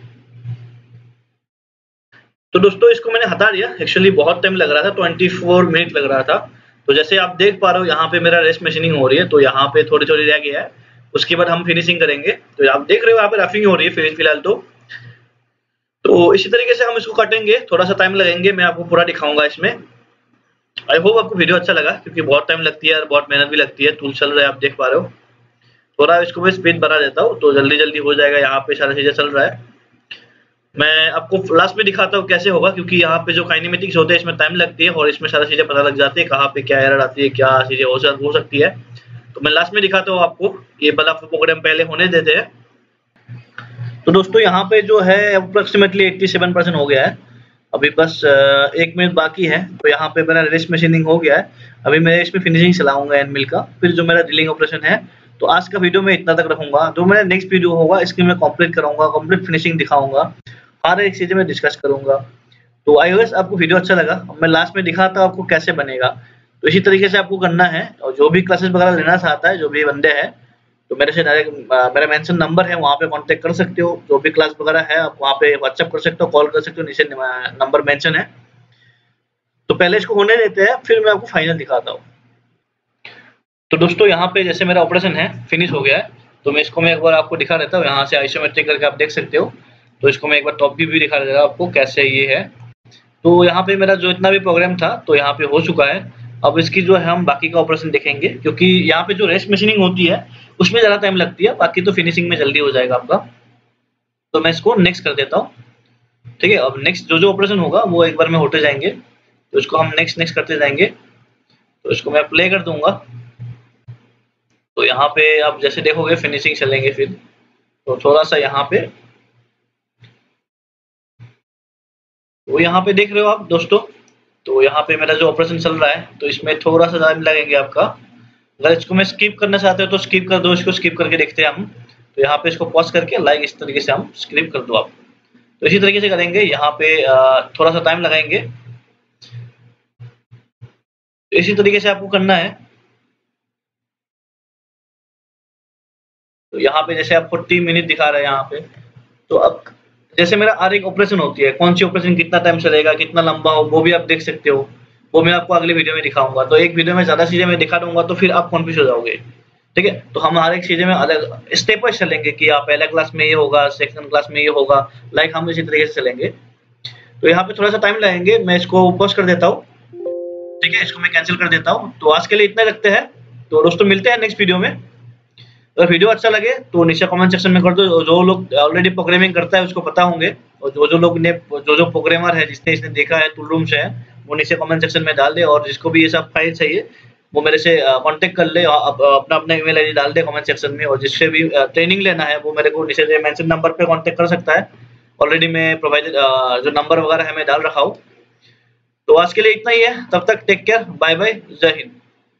तो दोस्तों इसको मैंने हटा दिया, एक्चुअली बहुत टाइम लग रहा था, 24 मिनट लग रहा था। तो जैसे आप देख पा रहे हो यहाँ पे मेरा रेस्ट मशीनिंग हो रही है, तो यहाँ पे थोड़ी थोड़ी रह गया है, उसके बाद हम फिनिशिंग करेंगे। तो आप देख रहे हो यहाँ पे रफिंग हो रही है फिलहाल तो इसी तरीके से हम इसको काटेंगे, थोड़ा सा टाइम लगेंगे, मैं आपको पूरा दिखाऊंगा इसमें। आई होप आपको वीडियो अच्छा लगा, क्योंकि बहुत टाइम लगती है और बहुत मेहनत भी लगती है। टूल चल रहा है, आप देख पा रहे हो। थोड़ा इसको मैं स्पीड बढ़ा देता हूँ तो जल्दी जल्दी हो जाएगा। यहाँ पे सारी चीजें चल रहा है, मैं आपको लास्ट में दिखाता हूँ कैसे होगा, क्योंकि यहाँ पे जो काइनेमेटिक्स होते हैं इसमें टाइम लगती है और इसमें सारी चीजें पता लग जाती है, कहाँ पे क्या एरर आती है, क्या चीजें हो सकती है। तो मैं लास्ट में दिखाता हूँ आपको, ये वाला प्रोग्राम पहले होने देते हैं। तो दोस्तों यहाँ पे जो है अप्रोक्सीमेटली 87% हो गया है, अभी बस 1 मिनट बाकी है। तो यहाँ पे मेरा रेस्ट मशीनिंग हो गया है, अभी मैं इसमें फिनिशिंग चलाऊंगा एनमिल का, फिर जो मेरा ड्रिलिंग ऑपरेशन है। तो आज का वीडियो मैं इतना तक रखूंगा, जो मेरा नेक्स्ट वीडियो होगा इसकी मैं कंप्लीट कराऊंगा, कंप्लीट फिनिशिंग दिखाऊंगा, हर एक चीजें मैं डिस्कस करूंगा। तो आई होप आपको वीडियो अच्छा लगा। मैं लास्ट में दिखाता हूँ आपको कैसे बनेगा। तो इसी तरीके से आपको करना है, और जो भी क्लासेस वगैरह लेना चाहता है, जो भी बंदे हैं, तो मेरे से डायरेक्ट मेरा मेंशन नंबर है, वहाँ पे कांटेक्ट कर सकते हो। जो भी क्लास वगैरह है आप वहाँ पे व्हाट्सएप कर सकते हो, कॉल कर सकते हो, नीचे नंबर मेंशन है। तो पहले इसको होने देते हैं, फिर मैं आपको फाइनल दिखाता हूँ। तो दोस्तों यहाँ पे जैसे मेरा ऑपरेशन है फिनिश हो गया है, तो मैं इसको एक बार आपको दिखा देता हूँ। यहाँ से आइसोमेट्रिक करके आप देख सकते हो। तो इसको मैं एक बार टॉप व्यू भी दिखा देता हूँ आपको कैसे ये है। तो यहाँ पे मेरा जो इतना भी प्रोग्राम था तो यहाँ पे हो चुका है। अब इसकी जो है हम बाकी का ऑपरेशन देखेंगे, क्योंकि यहाँ पे जो रेस्ट मशीनिंग होती है उसमें ज्यादा टाइम लगती है, बाकी तो फिनिशिंग में जल्दी हो जाएगा आपका। तो मैं इसको नेक्स्ट कर देता हूँ, ठीक है। अब नेक्स्ट जो ऑपरेशन होगा वो एक बार में होते जाएंगे, तो इसको हम नेक्स्ट नेक्स्ट करते जाएंगे। तो इसको मैं प्ले कर दूंगा। तो यहाँ पे आप जैसे देखोगे फिनिशिंग चलेंगे फिर, तो थोड़ा सा यहाँ पे, तो यहाँ पे देख रहे हो आप दोस्तों। तो यहाँ पे मेरा जो ऑपरेशन चल रहा है, तो इसमें थोड़ा सा टाइम लगेंगे आपका। अगर इसको मैं स्किप करना चाहते हो तो स्किप कर दो, इसको स्किप करके देखते हैं हम। तो यहाँ पे इसको पॉज करके लाइक इस तरीके से हम स्किप कर दो आप। तो इसी तरीके से करेंगे, यहाँ पे थोड़ा सा टाइम लगाएंगे। तो इसी तरीके से आपको करना है। तो यहाँ पे जैसे आप 40 मिनट दिखा रहे हैं यहाँ पे। तो अब जैसे मेरा हर एक ऑपरेशन होती है, कौन सी ऑपरेशन कितना टाइम चलेगा, कितना लंबा हो, वो भी आप देख सकते हो। वो मैं आपको अगले वीडियो में दिखाऊंगा। तो एक वीडियो में ज्यादा चीजें मैं दिखा दूंगा तो फिर आप कन्फ्यूज हो जाओगे, ठीक है। तो हम हर एक चीजें में अलग स्टेप वाइज चलेंगे कि आप पहला क्लास में ये होगा, सेकंड क्लास में ये होगा, लाइक हम इसी तरीके से चलेंगे। तो यहाँ पे थोड़ा सा टाइम लगेंगे, मैं इसको पॉज कर देता हूँ, ठीक है। इसको मैं कैंसिल कर देता हूँ। तो आज के लिए इतना रखते हैं। तो दोस्तों मिलते हैं नेक्स्ट वीडियो में। अगर वीडियो अच्छा लगे तो नीचे कमेंट सेक्शन में कर दो। जो लोग ऑलरेडी प्रोग्रामिंग करता है उसको पता होंगे, और जो लोग ने जो प्रोग्रामर है जिसने इसने देखा है टूल रूम से है, वो नीचे कमेंट सेक्शन में डाल दे। और जिसको भी ये सब फाइल चाहिए वो मेरे से कांटेक्ट कर ले, अपना अपना ईमेल आईडी डाल दे कमेंट सेक्शन में। और जिससे भी ट्रेनिंग लेना है वो मेरे को नीचे मेंशन नंबर पे कांटेक्ट कर सकता है। ऑलरेडी मैं प्रोवाइडेड जो नंबर वगैरह है मैं डाल रखा हूँ। तो आज के लिए इतना ही है, तब तक टेक केयर, बाय बाय, जय हिंद।